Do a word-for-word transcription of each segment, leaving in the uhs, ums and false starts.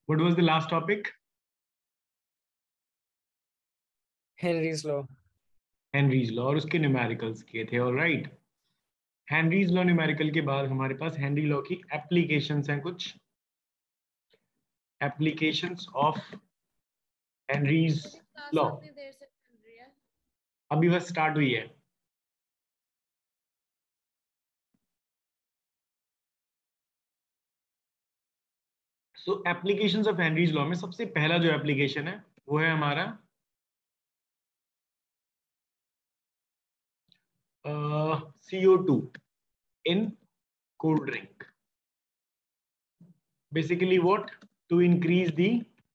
What was the last topic? Henry's law. Henry's law और उसके numericals के थे। ऑलराइट, हेनरीज लॉ न्यूमेरिकल के बाद हमारे पास हेनरी लॉ की एप्लीकेशंस हैं। कुछ applications of Henry's class law कितनी देर से चल रही है? अभी बस स्टार्ट हुई है। So applications of Henry's law में सबसे पहला जो एप्लीकेशन है वो है हमारा C O two in cold drink. Basically what? To increase the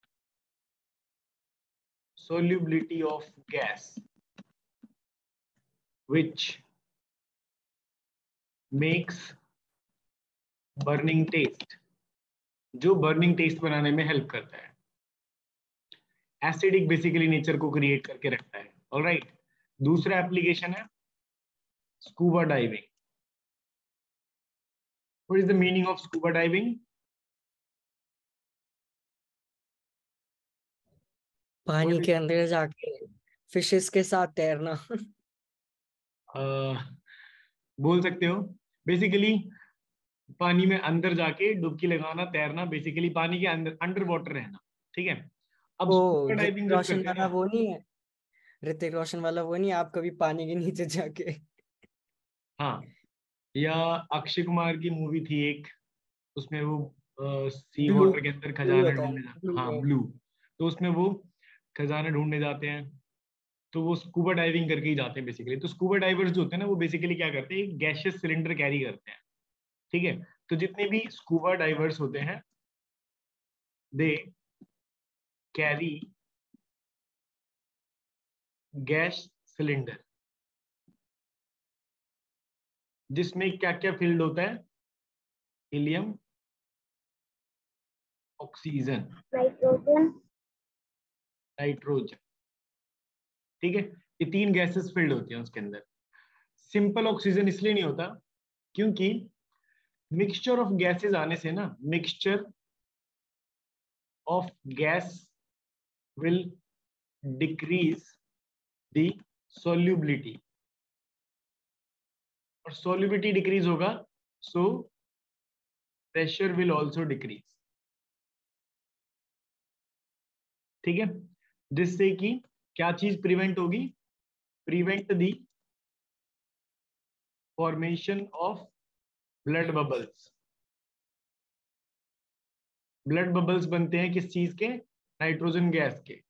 solubility of gas which makes burning taste, जो बर्निंग टेस्ट बनाने में हेल्प करता है। एसिडिक बेसिकली नेचर को क्रिएट करके रखता है। Alright right. दूसरा एप्लीकेशन है scuba diving. What is the meaning of scuba diving? पानी के अंदर जाके फिशेस के साथ तैरना। uh, बोल सकते हो। बेसिकली पानी में अंदर जाके डुबकी लगाना, तैरना, बेसिकली पानी के अंदर अंडर वाटर रहना। ठीक है। अब वो स्कूबा डाइविंग ऋतिक जब रोशन करते हैं वाला ना, वो नहीं है, ऋतिक रोशन वाला वो नहीं है, आप कभी पानी के नीचे जाके। हाँ, या अक्षय कुमार की मूवी थी एक, उसमें वो सी ब्लू, वाटर के अंदर ब्लू खजाना होता है ढूंढने जाते। ब्लू हाँ में। ब्लू। तो उसमें वो खजाना ढूंढने जाते हैं, तो वो स्कूबा डाइविंग करके ही जाते हैं बेसिकली। तो स्कूबा डाइवर्स जो होते हैं ना, वो बेसिकली क्या करते हैं, एक गैशियस सिलेंडर कैरी करते हैं। ठीक है। तो जितने भी स्कूबा डाइवर्स होते हैं दे कैरी गैस सिलेंडर, जिसमें क्या क्या फिल्ड होता है? Helium, oxygen, nitrogen. नाइट्रोजन। ठीक है। ये तीन गैसेस फिल्ड होती हैं उसके अंदर। सिंपल ऑक्सीजन इसलिए नहीं होता क्योंकि मिक्सचर ऑफ गैसेस आने से ना, mixture of gas will decrease the solubility, और solubility डिक्रीज होगा so pressure will also decrease. ठीक है। जिससे कि क्या चीज प्रिवेंट होगी? Prevent the formation of blood bubbles. Blood bubbles बनते हैं किस चीज के? नाइट्रोजन गैस के।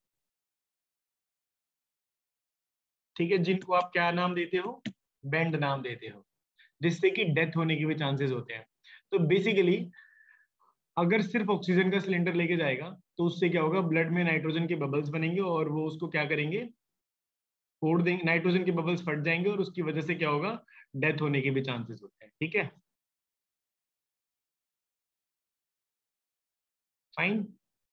ठीक है। जिनको आप क्या नाम देते हो? बेंड नाम देते हो, जिससे कि डेथ होने के भी चांसेस होते हैं। तो बेसिकली अगर सिर्फ ऑक्सीजन का सिलेंडर लेके जाएगा तो उससे क्या होगा, ब्लड में नाइट्रोजन के बबल्स बनेंगे और वो उसको क्या करेंगे, फोड़ देंगे, नाइट्रोजन के बबल्स फट जाएंगे और उसकी वजह से क्या होगा, डेथ होने के भी चांसेस होते हैं। ठीक है, फाइन,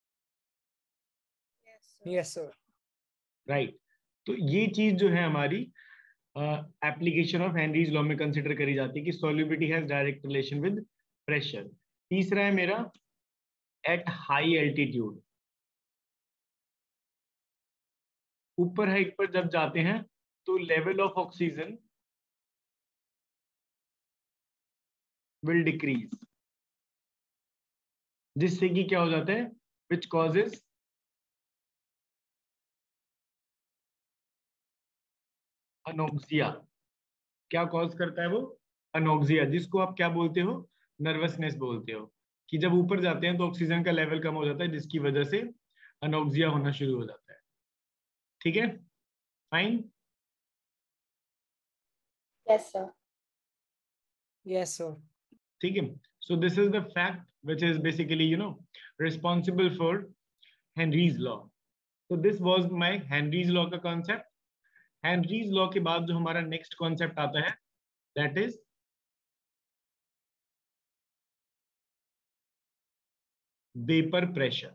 यस सर। राइट। तो ये चीज जो है हमारी एप्लीकेशन ऑफ हेनरीज लॉ में कंसिडर करी जाती है कि solubility has direct relation with pressure. तीसरा है मेरा एट हाई एल्टीट्यूड। ऊपर हाइट पर जब जाते हैं तो level of oxygen will decrease, जिससे कि क्या हो जाता है, विच कॉजेज अनोक्सिया। क्या कॉज करता है वो? अनोक्सिया, जिसको आप क्या बोलते हो, नर्वसनेस बोलते हो। कि जब ऊपर जाते हैं तो ऑक्सीजन का लेवल कम हो जाता है, जिसकी वजह से अनोक्सिया होना शुरू हो जाता है। ठीक है, fine. Yes sir. Yes sir. ठीक है। So this is the fact which is basically you know responsible for Henry's law. तो this was my Henry's law का कॉन्सेप्ट। हेनरीज लॉ के बाद जो हमारा नेक्स्ट कॉन्सेप्ट आता है that is vapour pressure.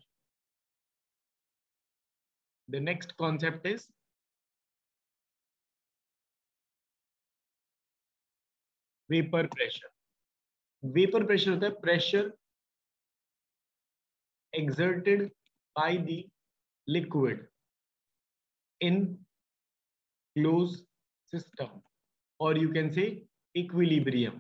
The next concept is vapour pressure. Vapour pressure होता है pressure exerted by the liquid in closed system, or you can say equilibrium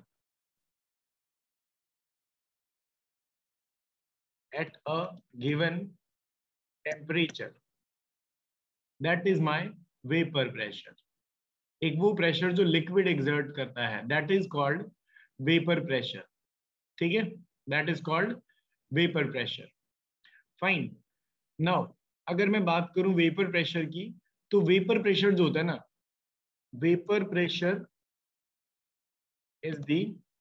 at a given temperature. That is my vapor pressure. एक वो pressure जो liquid exert करता है, that is called vapour pressure. ठीक है, that is called vapour pressure. Fine. Now अगर मैं बात करूं वेपर प्रेशर की, तो वेपर प्रेशर जो होता है ना, vapour pressure is the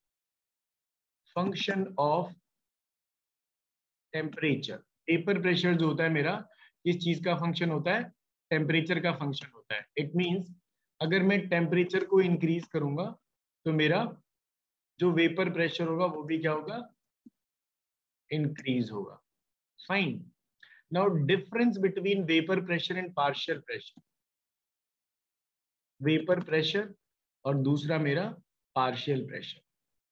function of temperature. Vapour pressure जो होता है मेरा, किस चीज का फंक्शन होता है? टेम्परेचर का फंक्शन होता है. इट मींस अगर मैं टेम्परेचर को इंक्रीज करूंगा तो मेरा जो वेपर प्रेशर होगा वो भी क्या होगा? इंक्रीज होगा. Fine. Now difference between vapour pressure and partial pressure. Vapour pressure और दूसरा मेरा partial pressure.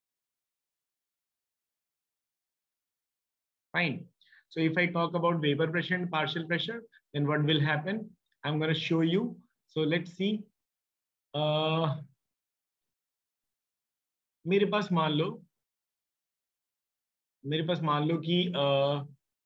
Fine. So if I talk about vapor pressure and partial pressure, then what will happen? I'm going to show you. So let's see. Uh, मेरे पास मान लो मेरे पास मान लो कि uh,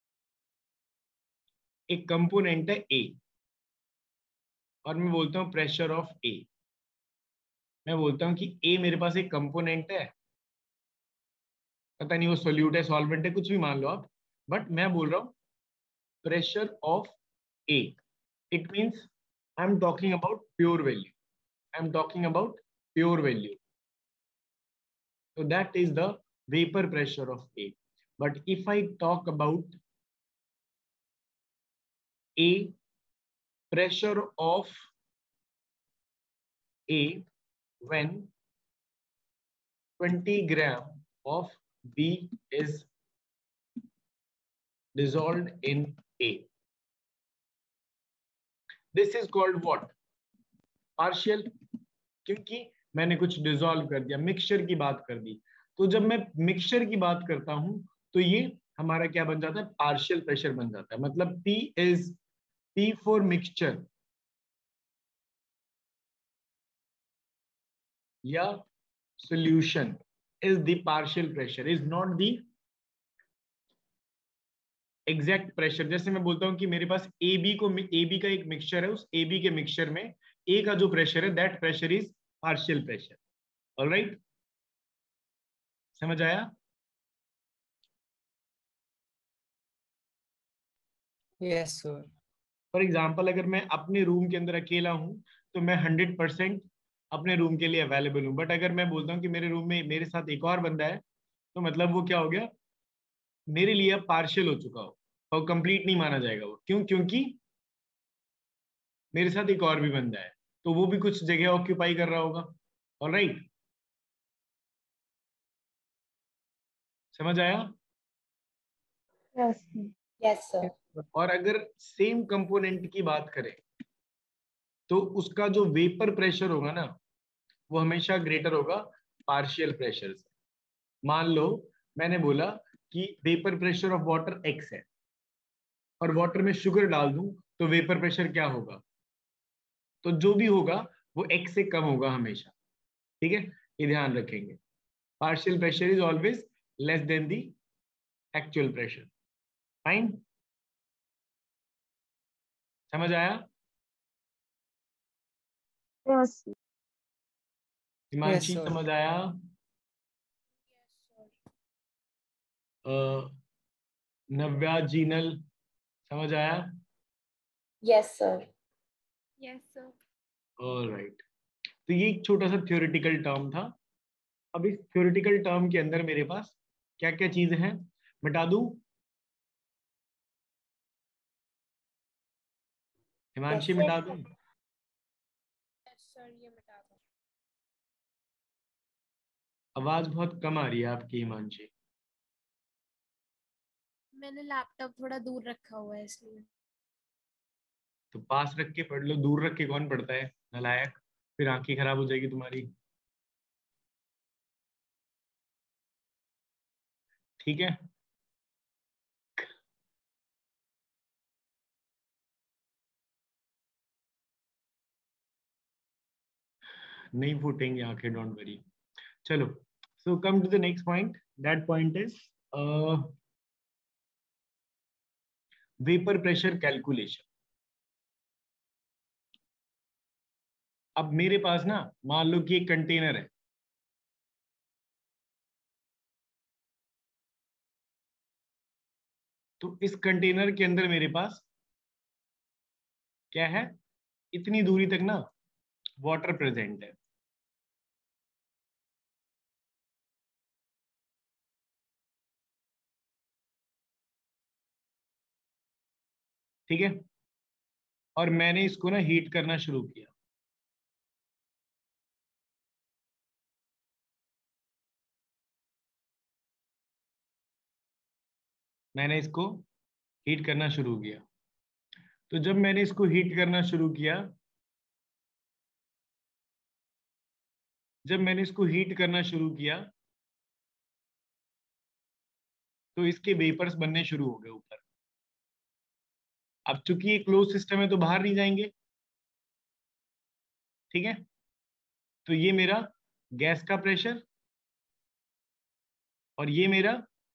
एक component है A, और मैं बोलता हूँ प्रेशर ऑफ A. मैं बोलता हूँ कि A मेरे पास एक कंपोनेंट है, पता नहीं वो सोल्यूट है, सॉल्वेंट है, कुछ भी मान लो आप, बट मैं बोल रहा हूँ pressure of A. It means I am talking about pure value. I am talking about pure value. So that is the vapor pressure of A. But if I talk about A, pressure of A when twenty gram of B is dissolved in A. This is called what? Partial. क्योंकि मैंने कुछ dissolve कर दिया, mixture की बात कर दी. तो जब मैं मिक्सचर की बात करता हूं तो ये हमारा क्या बन जाता है? पार्शियल प्रेशर बन जाता है. मतलब P is P for mixture या solution is the partial pressure, is not the exact pressure. जैसे मैं बोलता हूं कि मेरे पास ए बी को ए बी का एक मिक्सचर है, उस ए बी के मिक्सचर में ए का जो प्रेशर है, that pressure is partial pressure. Alright, समझ आया? Yes sir. फॉर एग्जाम्पल अगर मैं अपने रूम के अंदर अकेला हूं तो मैं हंड्रेड परसेंट अपने रूम के लिए अवेलेबल हूं. बट अगर मैं बोलता हूं कि मेरे रूम में मेरे साथ एक और बंदा है, तो मतलब वो क्या हो गया? मेरे लिए अब पार्शियल हो चुका हो और कंप्लीट नहीं माना जाएगा वो. क्यों? क्योंकि मेरे साथ एक और भी बंदा है, तो वो भी कुछ जगह ऑक्यूपाई कर रहा होगा. ऑलराइट, समझ आया? Yes. Yes, sir. और अगर सेम कंपोनेंट की बात करें तो उसका जो वेपर प्रेशर होगा ना, वो हमेशा ग्रेटर होगा पार्शियल प्रेशर से. मान लो मैंने बोला कि vapour pressure of water X है, और वाटर में शुगर डाल दूं तो वेपर प्रेशर क्या होगा? तो जो भी होगा वो एक्स से कम होगा हमेशा. ठीक है, ये ध्यान रखेंगे. Partial pressure is always less than the actual pressure. Fine, समझ आया? Yes. Himanshi, Yes, sir. समझ आया? अ, नव्या, जीनल, समझ आया? Yes, sir. Yes, sir. Alright. तो ये एक छोटा सा थ्योरेटिकल टर्म था. अब इस थ्योरेटिकल टर्म के अंदर मेरे पास क्या क्या चीजें हैं, बता दूं? हिमांशी, Yes, मिटा sir. दूं? Yes, sir. ये मिटा दो. आवाज बहुत कम आ रही है आपकी हिमांशी. मैंने लैपटॉप थोड़ा दूर रखा हुआ है इसलिए. तो पास रख के पढ़ लो, दूर रख के कौन पढ़ता है नालायक? फिर आंखें खराब हो जाएगी तुम्हारी. ठीक है, नहीं फूटेंगी आंखें, डोंट वरी। चलो, so come to the next point, that point is vapour pressure calculation. अब मेरे पास ना, मान लो कि एक कंटेनर है, तो इस कंटेनर के अंदर मेरे पास क्या है, इतनी दूरी तक ना वाटर प्रेजेंट है। ठीक है, और मैंने इसको ना हीट करना शुरू किया। मैंने इसको हीट करना शुरू किया। तो जब मैंने इसको हीट करना शुरू किया जब मैंने इसको हीट करना शुरू किया तो इसके वेपर्स बनने शुरू हो गए ऊपर। अब चूंकि ये क्लोज सिस्टम है तो बाहर नहीं जाएंगे, ठीक है। तो ये मेरा गैस का प्रेशर और ये मेरा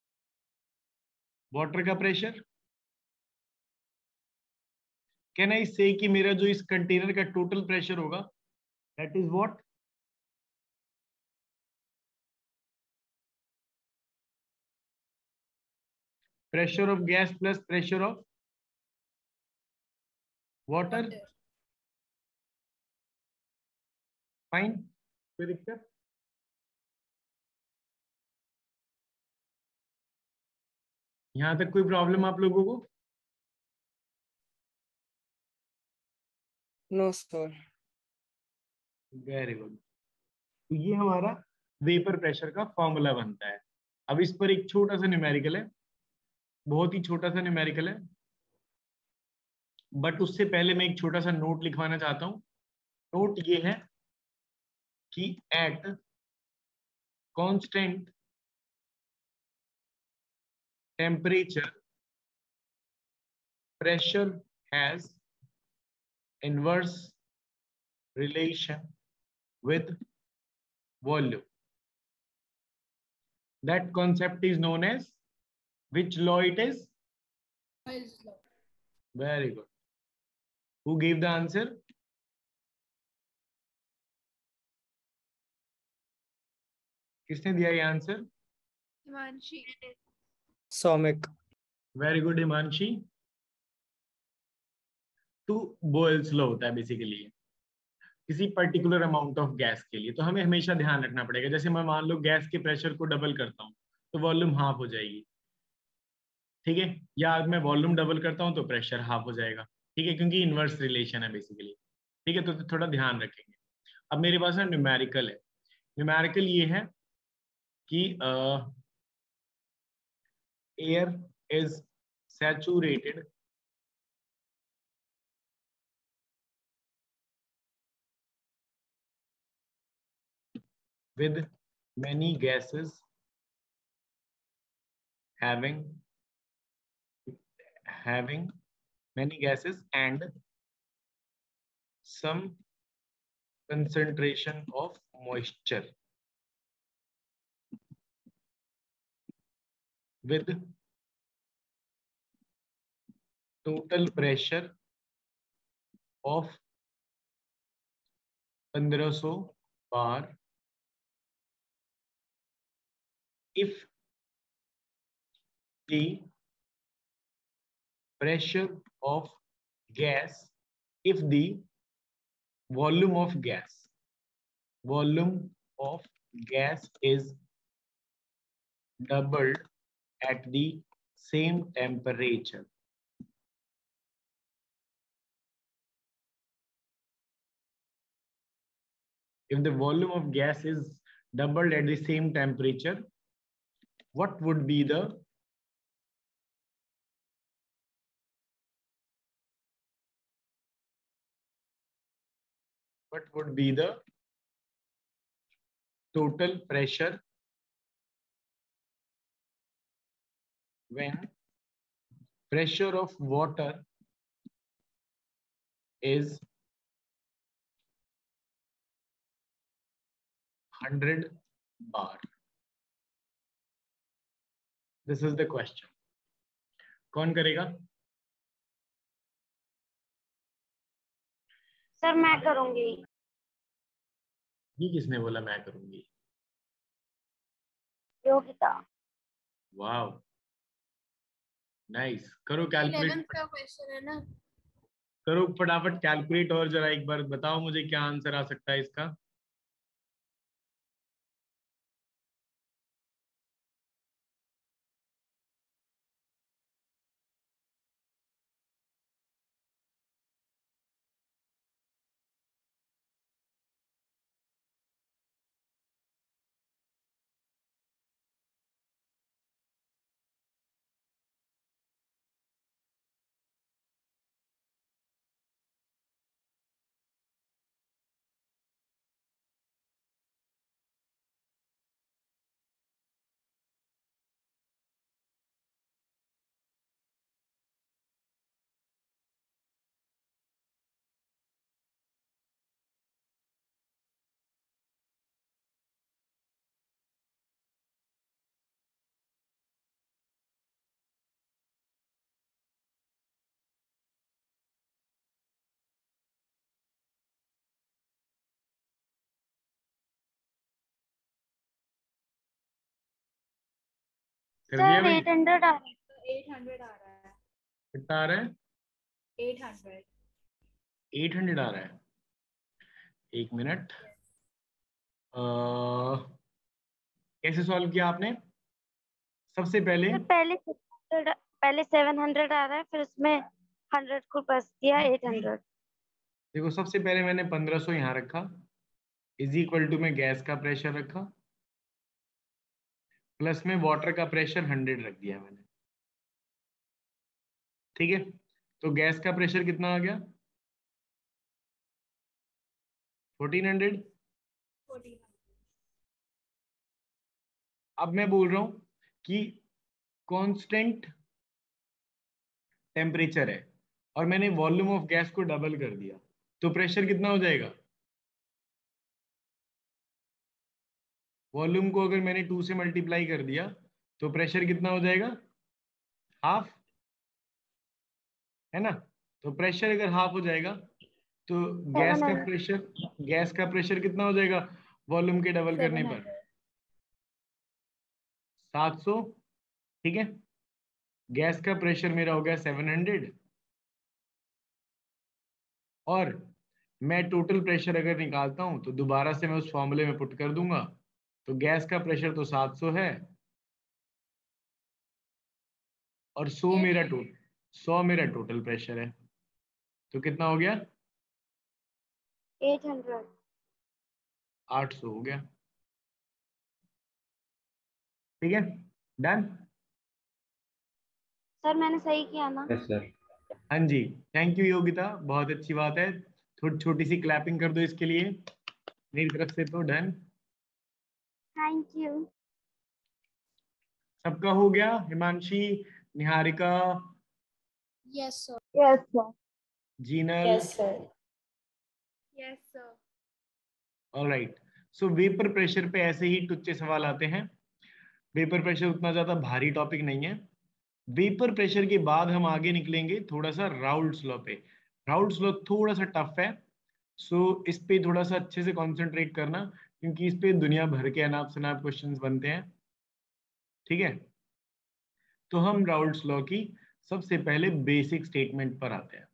वाटर का प्रेशर। कैन आई से कि मेरा जो इस कंटेनर का टोटल प्रेशर होगा, that is what, pressure of gas plus pressure of water. Fine, कोई दिक्कत? यहां तक कोई प्रॉब्लम आप लोगों को? No sir. Very good. तो ये हमारा वेपर प्रेशर का फॉर्मूला बनता है। अब इस पर एक छोटा सा न्यूमेरिकल है, बहुत ही छोटा सा न्यूमेरिकल है, बट उससे पहले मैं एक छोटा सा नोट लिखवाना चाहता हूं। नोट ये है कि at constant temperature pressure has inverse relation with volume. That concept is known as, which law it is? Boyle's law. Very good. Who gave the answer? किसने दिया ये answer? Himanshi. Soumik. Very good Himanshi. Two Boyle's law होता है basically किसी particular amount of gas के लिए। तो हमें हमेशा ध्यान रखना पड़ेगा, जैसे मैं मान लो गैस के प्रेशर को डबल करता हूँ तो वॉल्यूम हाफ हो जाएगी, ठीक है, या मैं वॉल्यूम डबल करता हूँ तो प्रेशर हाफ हो जाएगा, ठीक है, क्योंकि इनवर्स रिलेशन है बेसिकली, ठीक है। तो, तो थोड़ा ध्यान रखेंगे। अब मेरे पास ना न्यूमेरिकल है। न्यूमेरिकल ये है कि air is saturated with many gases having having many gases and some concentration of moisture with total pressure of fifteen hundred bar if the pressure of gas, if the volume of gas volume of gas is doubled at the same temperature. If the volume of gas is doubled at the same temperature, what would be the what would be the total pressure when pressure of water is hundred bar? This is the question. कौन करेगा? Sir मैं करूंगी. ये किसने बोला मैं करूंगी? Yogita. Wow, nice. करो कैलकुलेट, इलेवेंथ का क्वेश्चन है ना. करो फटाफट कैलकुलेट, और जरा एक बार बताओ मुझे क्या आंसर आ सकता है इसका. कर दिया सर भाई? एट हंड्रेड आ रहा है. एट हंड्रेड आ रहा है. कितना आ रहा है? Eight hundred. एट हंड्रेड आ रहा है. एक मिनट. अ, कैसे सॉल्व किया आपने? सबसे पहले सर पहले पहले सेवन हंड्रेड आ रहा है, फिर उसमें हंड्रेड को प्लस किया एट हंड्रेड. देखो, सबसे पहले मैंने पंद्रह सौ यहाँ रखा, इज इक्वल टू में गैस का प्रेशर रखा, प्लस में वाटर का प्रेशर हंड्रेड रख दिया मैंने. ठीक है, तो गैस का प्रेशर कितना आ गया? Fourteen hundred. फोर्टीन. अब मैं बोल रहा हूं कि कांस्टेंट टेम्परेचर है और मैंने वॉल्यूम ऑफ गैस को डबल कर दिया, तो प्रेशर कितना हो जाएगा? वॉल्यूम को अगर मैंने टू से मल्टीप्लाई कर दिया तो प्रेशर कितना हो जाएगा? हाफ, है ना? तो प्रेशर अगर हाफ हो जाएगा तो गैस सेवन का हंड्रेड. प्रेशर, गैस का प्रेशर कितना हो जाएगा वॉल्यूम के डबल करने सेवन पर? हंड्रेड. सात सौ. ठीक है, गैस का प्रेशर मेरा हो गया सेवन हंड्रेड, और मैं टोटल प्रेशर अगर निकालता हूं तो दोबारा से मैं उस फॉर्मूले में पुट कर दूंगा, तो गैस का प्रेशर तो सात सौ है और सौ मेरा टोटल सौ मेरा टोटल प्रेशर है, तो कितना हो गया? Eight hundred. आठ सौ हो गया. ठीक है, डन. सर मैंने सही किया ना? Yes sir. हाँ जी, थैंक यू योगिता, बहुत अच्छी बात है. थोड़ी छोटी सी क्लैपिंग कर दो इसके लिए मेरी तरफ से. तो डन, थैंक यू. सबका हो गया? Himanshi, Niharika, yes sir. Yes sir. Jinal? Yes sir. Yes sir. Alright. So vapour pressure पे ऐसे ही टुच्चे सवाल आते हैं. वेपर प्रेशर उतना ज्यादा भारी टॉपिक नहीं है. वेपर प्रेशर के बाद हम आगे निकलेंगे थोड़ा सा राउल्ट्स लॉ पे. राउल्ट्स लॉ थोड़ा सा टफ है, सो so, इस पे थोड़ा सा अच्छे से कंसंट्रेट करना, क्योंकि इस पे दुनिया भर के अनाप शनाप क्वेश्चंस बनते हैं. ठीक है, तो हम राउल्ट्स लॉ की सबसे पहले बेसिक स्टेटमेंट पर आते हैं.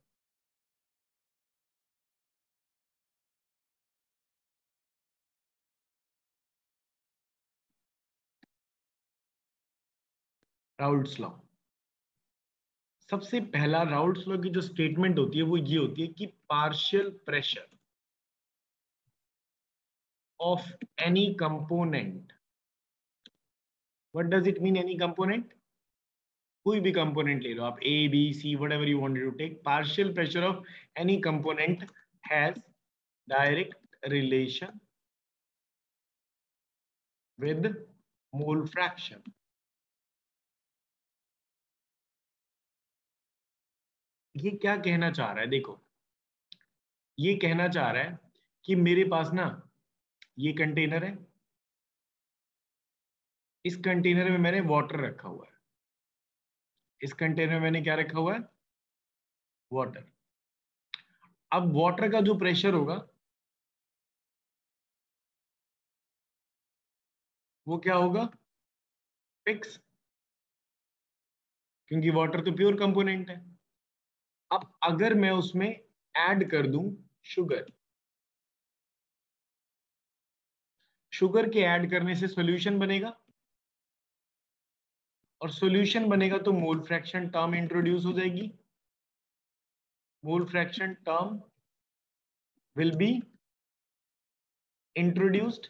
राउल्ट्स लॉ, सबसे पहला राउल्ट्स लॉ की जो स्टेटमेंट होती है वो ये होती है कि partial pressure of any component. What does it mean any component? कोई भी कंपोनेंट ले लो आप, A B C whatever you wanted to take. Partial pressure of any component has direct relation with mole fraction. ये क्या कहना चाह रहा है? देखो, ये कहना चाह रहा है कि मेरे पास ना ये कंटेनर है, इस कंटेनर में मैंने वाटर रखा हुआ है, इस कंटेनर में मैंने क्या रखा हुआ है, वाटर। अब वाटर का जो प्रेशर होगा वो क्या होगा, फिक्स, क्योंकि वाटर तो प्योर कंपोनेंट है। अब अगर मैं उसमें ऐड कर दूं शुगर, शुगर के ऐड करने से सॉल्यूशन बनेगा, और सॉल्यूशन बनेगा तो मोल फ्रैक्शन टर्म इंट्रोड्यूस हो जाएगी। Mole fraction term will be introduced.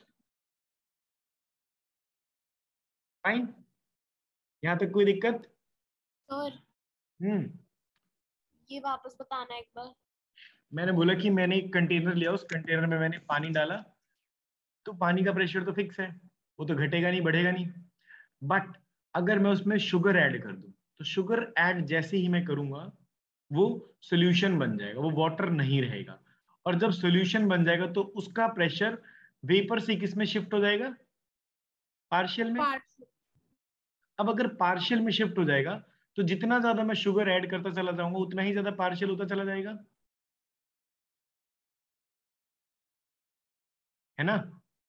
Fine, यहां तक कोई दिक्कत? सर हम्म ये वापस बताना एक बार। मैंने बोला कि मैंने एक कंटेनर लिया, उस कंटेनर में मैंने पानी डाला, तो पानी का प्रेशर तो फिक्स है, वो तो घटेगा नहीं बढ़ेगा नहीं। बट अगर मैं उसमें शुगर ऐड कर दूं, तो शुगर ऐड जैसे ही मैं करूंगा वो सॉल्यूशन बन जाएगा, वो वाटर नहीं रहेगा। और जब सॉल्यूशन बन जाएगा तो उसका प्रेशर वेपर से किस में शिफ्ट हो जाएगा, पार्शियल में। पार्ट अब अगर पार्शियल में शिफ्ट हो जाएगा तो जितना ज्यादा मैं शुगर ऐड करता चला जाऊंगा उतना ही ज्यादा पार्शियल होता चला जाएगा, है ना।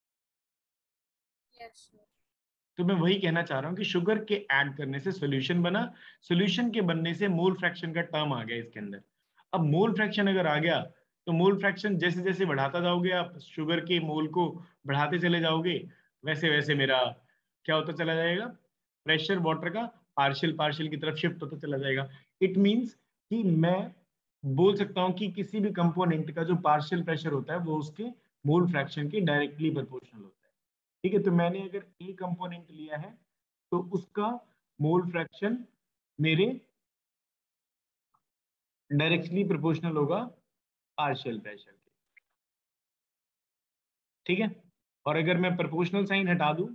Yes sir. तो मैं वही कहना चाह रहा हूं कि शुगर के ऐड करने से सॉल्यूशन बना, सॉल्यूशन के बनने से मोल फ्रैक्शन का टर्म आ गया इसके अंदर। अब मोल फ्रैक्शन अगर आ गया तो मोल फ्रैक्शन जैसे जैसे बढ़ाता जाओगे आप, शुगर के मोल को बढ़ाते चले जाओगे, वैसे वैसे मेरा क्या होता चला जाएगा, प्रेशर वाटर का पार्शियल पार्शियल की तरफ शिफ्ट होता चला जाएगा। इट मींस कि मैं बोल सकता हूं कि किसी भी कंपोनेंट का जो पार्शियल प्रेशर होता है वो उसके मोल फ्रैक्शन के डायरेक्टली प्रोपोर्शनल होता है। ठीक है, तो मैंने अगर ए कंपोनेंट लिया है तो उसका मोल फ्रैक्शन मेरे डायरेक्टली प्रोपोर्शनल होगा पार्शियल प्रेशर के। ठीक है, और अगर मैं प्रोपोर्शनल साइन हटा दूं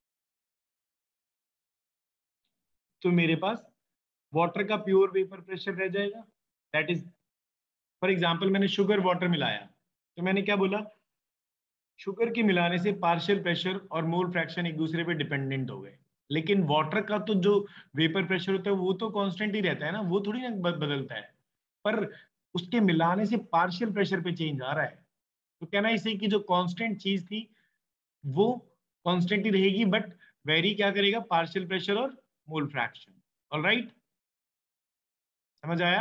तो मेरे पास वाटर का प्योर वेपर प्रेशर रह जाएगा। दैट इज, फॉर एग्जांपल मैंने शुगर वाटर मिलाया, तो मैंने क्या बोला, शुगर के मिलाने से पार्शियल प्रेशर और मोल फ्रैक्शन एक दूसरे पे डिपेंडेंट हो गए। लेकिन वाटर का तो जो वेपर प्रेशर होता है वो तो कांस्टेंट ही रहता है ना, वो थोड़ी ना ब- बदलता है। पर उसके मिलाने से पार्शियल प्रेशर पे चेंज आ रहा है। तो कहना इसे कि जो कांस्टेंट चीज थी वो कांस्टेंट ही रहेगी, बट वेरी क्या करेगा, पार्शियल प्रेशर और मोल फ्रैक्शन। ऑलराइट, समझ आया?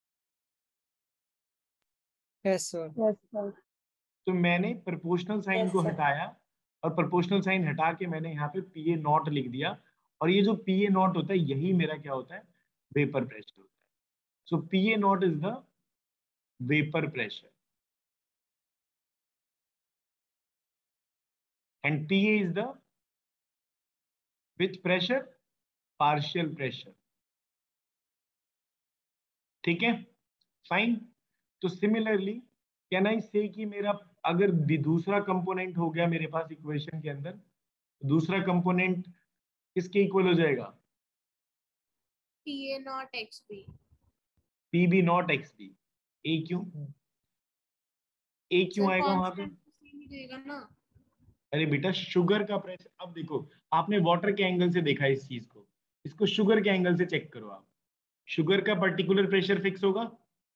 Yes sir. Yes sir. तो मैंने प्रोपोर्शनल साइन को हटाया, और प्रोपोर्शनल साइन हटा के मैंने यहाँ पे पी ए नॉट लिख दिया। और ये जो पी ए नॉट होता है यही मेरा क्या होता है, वेपर प्रेशर होता है। So P A not is the vapour pressure and P A is the which pressure, partial pressure. ठीक है, फाइन। तो सिमिलरली कैन आई से कि मेरा अगर भी दूसरा कंपोनेंट हो गया मेरे पास इक्वेशन के अंदर, दूसरा कंपोनेंट किसके इक्वल हो जाएगा, P A not X B. P B not X B. A क्यों, ए क्यों सर आएगा वहां पे, कांस्टेंट तो सेम ही रहेगा ना। अरे बेटा शुगर का प्रेशर, अब देखो आपने वाटर के एंगल से देखा इस चीज को, इसको शुगर के एंगल से चेक करो आप। शुगर का पर्टिकुलर प्रेशर फिक्स होगा,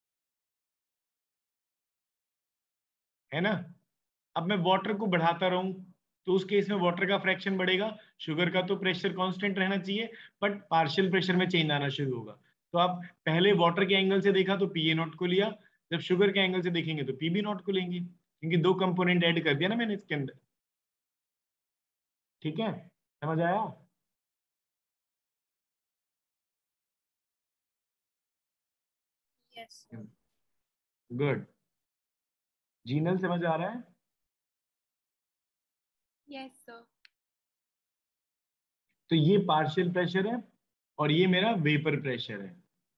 है ना। अब मैं वाटर को बढ़ाता रहूं तो उस केस में वाटर का फ्रैक्शन बढ़ेगा, शुगर का तो प्रेशर कांस्टेंट रहना चाहिए, बट पार्शियल प्रेशर में चेंज आना शुरू होगा। तो आप पहले वाटर के एंगल से देखा तो पी ए नॉट को लिया, जब शुगर के एंगल से देखेंगे तो पीबी नॉट को लेंगे, क्योंकि दो कंपोनेंट ऐड कर दिया ना मैंने इसके अंदर। ठीक है, समझ आया? Yes sir. गुड, जीनल समझ आ रहा है? Yes sir. तो ये पार्शियल प्रेशर है और ये मेरा वेपर प्रेशर है।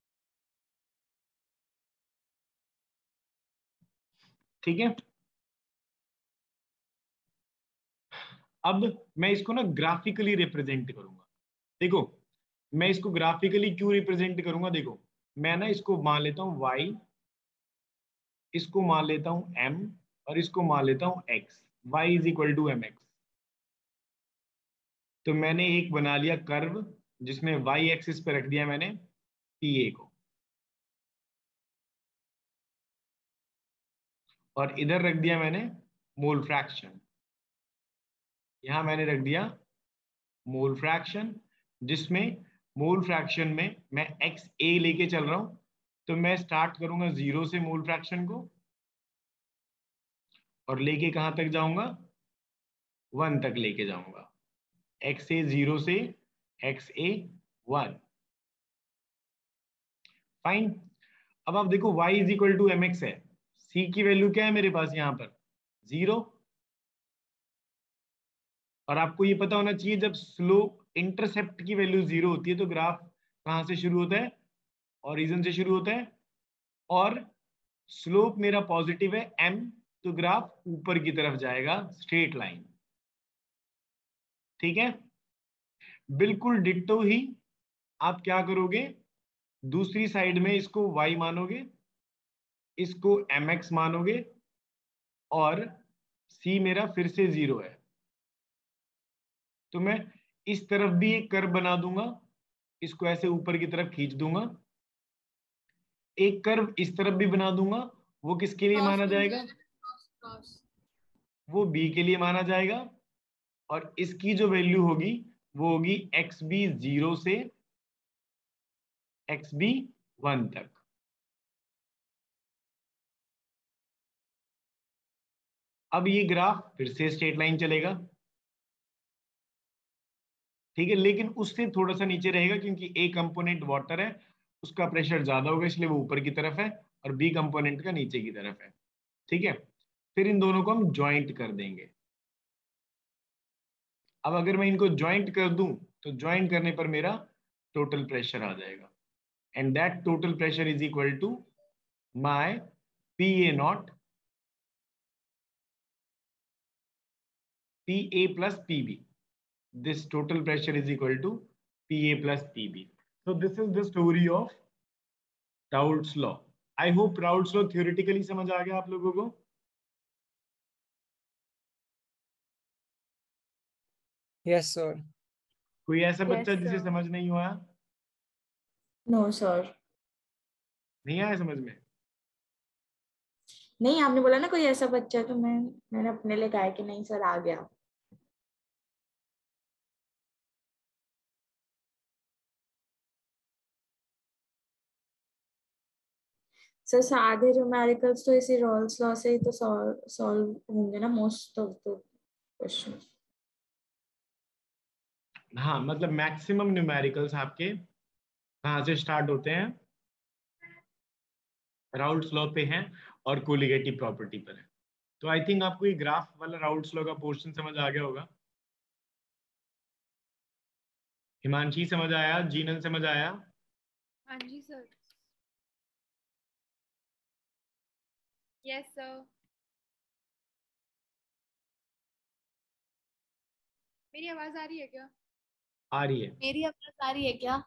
ठीक है, अब मैं इसको ना ग्राफिकली रिप्रेजेंट करूंगा। देखो मैं इसको ग्राफिकली क्यों रिप्रेजेंट करूंगा, देखो मैं ना इसको मान लेता हूं y, इसको मान लेता हूं m, और इसको मान लेता हूं x। y is equal to M X. तो मैंने एक बना लिया कर्व जिसमें वाई एक्सिस पे रख दिया मैंने पी ए को, और इधर रख दिया मैंने मोल फ्रैक्शन। यहां मैंने रख दिया मोल फ्रैक्शन, जिसमें मोल फ्रैक्शन में मैं एक्स ए लेके चल रहा हूं। तो मैं स्टार्ट करूंगा जीरो से मोल फ्रैक्शन को, और लेके कहां तक जाऊंगा, वन तक लेके जाऊंगा। एक्स ए जीरो से एक्स ए वन। फाइन। अब आप देखो y is equal to M X है, c की वैल्यू क्या है मेरे पास यहाँ पर, जीरो। और आपको ये पता होना चाहिए जब स्लोप इंटरसेप्ट की वैल्यू जीरो होती है तो ग्राफ कहाँ से शुरू होता है, ओरिजिन से शुरू होता है, और स्लोप मेरा पॉजिटिव है m, तो ग्राफ ऊपर की तरफ जाएगा स्ट्रेट लाइन। ठीक है, बिल्कुल डिट्टो ही आप क्या करोगे, दूसरी साइड में इसको y मानोगे, इसको mx मानोगे, और c मेरा फिर से जीरो है। तो मैं इस तरफ भी एक कर्व बना दूंगा, इसको ऐसे ऊपर की तरफ खींच दूंगा। एक कर्व इस तरफ भी बना दूंगा, वो किसके लिए माना जाएगा, वो b के लिए माना जाएगा। और इसकी जो वैल्यू होगी वो होगी एक्स बी जीरो से एक्स बी वन तक। अब ये ग्राफ फिर से स्ट्रेट लाइन चलेगा, ठीक है, लेकिन उससे थोड़ा सा नीचे रहेगा क्योंकि ए कंपोनेंट वाटर है, उसका प्रेशर ज्यादा होगा इसलिए वो ऊपर की तरफ है, और बी कंपोनेंट का नीचे की तरफ है। ठीक है, फिर इन दोनों को हम ज्वाइंट कर देंगे। अब अगर मैं इनको ज्वाइंट कर दूं तो ज्वाइंट करने पर मेरा टोटल प्रेशर आ जाएगा, and that total pressure is equal to my P A not P A plus P B. This total pressure is equal to P A plus P B. So this is the story of Raoult's law. I hope Raoult's law theoretically समझ आ गया आप लोगों को। Yes, sir. कोई ऐसा Yes, बच्चा जिसे sir. समझ नहीं हुआ, नो सर, नहीं आया समझ में? नहीं आपने बोला ना कोई ऐसा बच्चा, तो मैं मैंने अपने लिए कहा कि नहीं सर आ गया। सर सारे न्यूमेरिकल्स तो इसी रॉल्स लॉ से ही तो सॉल्व होंगे ना मोस्ट ऑफ द क्वेश्चन। हाँ, मतलब मैक्सिमम न्यूमेरिकल्स आपके कहाँ से स्टार्ट होते हैं, राउल्ट्स लॉ पे हैं और कोलिगेटिव प्रॉपर्टी पर है। तो आई थिंक आपको ये ग्राफ वाला राउल्ट्स लॉ का पोर्शन समझ आ गया होगा। हिमांशी समझ आया, जीनल समझ आया? हाँ जी सर। Yes sir. मेरी आवाज आ रही है क्या? आ रही है। मेरी आवाज आ रही है क्या?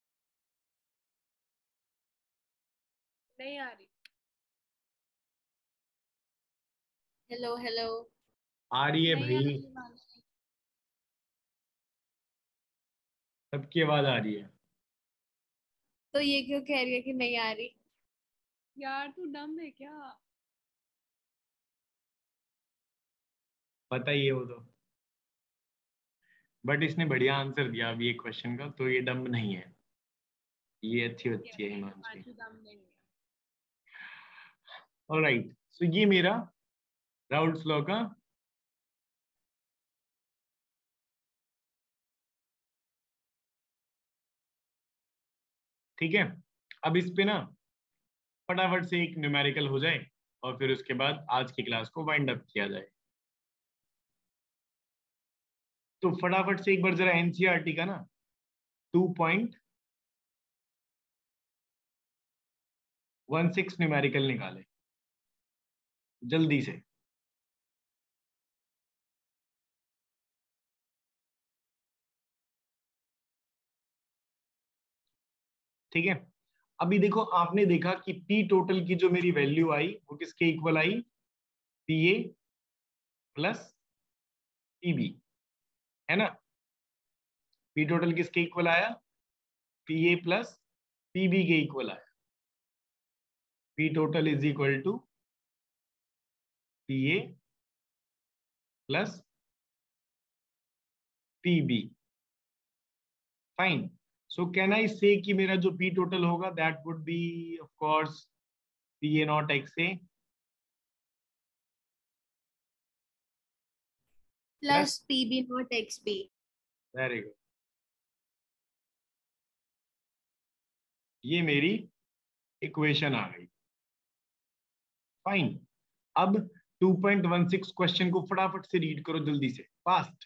नहीं आ रही। Hello hello. आ रही है नहीं आ भाई, रही मानसी। सबकी आवाज आ रही है। तो ये क्यों कह रही है कि नहीं आ रही? यार तू डम है क्या? पता ही है वो तो, बट इसने बढ़िया आंसर दिया अभी एक क्वेश्चन का, तो ये डम्ब नहीं है, ये अच्छी बच्ची है हिमांशी। दम नहीं है। ऑलराइट, सो ये मेरा राउल्ट्स लॉ का ठीक है। अब इस पे ना फटाफट से एक न्यूमेरिकल हो जाए और फिर उसके बाद आज की क्लास को वाइंड अप किया जाए। तो फटाफट से एक बार जरा एनसीईआरटी का ना two point one six numerical निकाले जल्दी से। ठीक है, अभी देखो आपने देखा कि पी टोटल की जो मेरी वैल्यू आई वो किसके इक्वल आई, P A plus P B, है ना। पी टोटल किसके इक्वल आया? P A plus P B के इक्वल आया। P total is equal to P A plus P B. Fine. So can I say कि मेरा जो पी टोटल होगा that would be of course P A not X A plus P B not X B. Very good. ये मेरी equation आ गई। Fine. अब two point one six question को फटाफट से रीड करो जल्दी से, fast.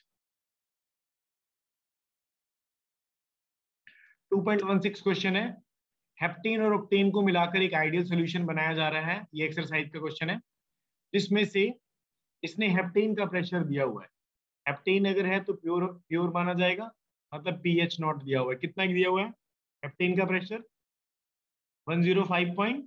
Two point one six question है, हेप्टेन और ऑक्टेन को मिलाकर एक आइडियल सॉल्यूशन बनाया जा रहा है। ये एक्सरसाइज का क्वेश्चन है, जिसमें से इसने हेप्टेन का प्रेशर दिया हुआ है। हेप्टेन अगर है तो प्योर प्योर माना जाएगा, मतलब पीएच नॉट दिया हुआ है। कितना दिया हुआ है हेप्टेन का pressure? One zero five point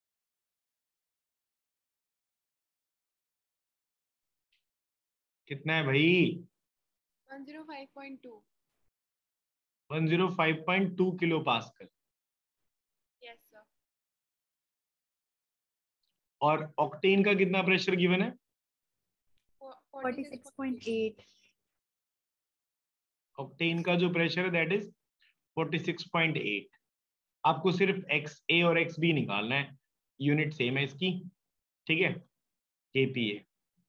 कितना है भाई? One zero five point two. One zero five point two kilo pascal. Yes sir. और ऑक्टेन का कितना प्रेशर गिवन है? Forty six point eight. Octane का जो प्रेशर है that is forty six point eight. आपको सिर्फ एक्स ए और एक्स बी निकालना है, यूनिट सेम है इसकी, ठीक है, केपीए।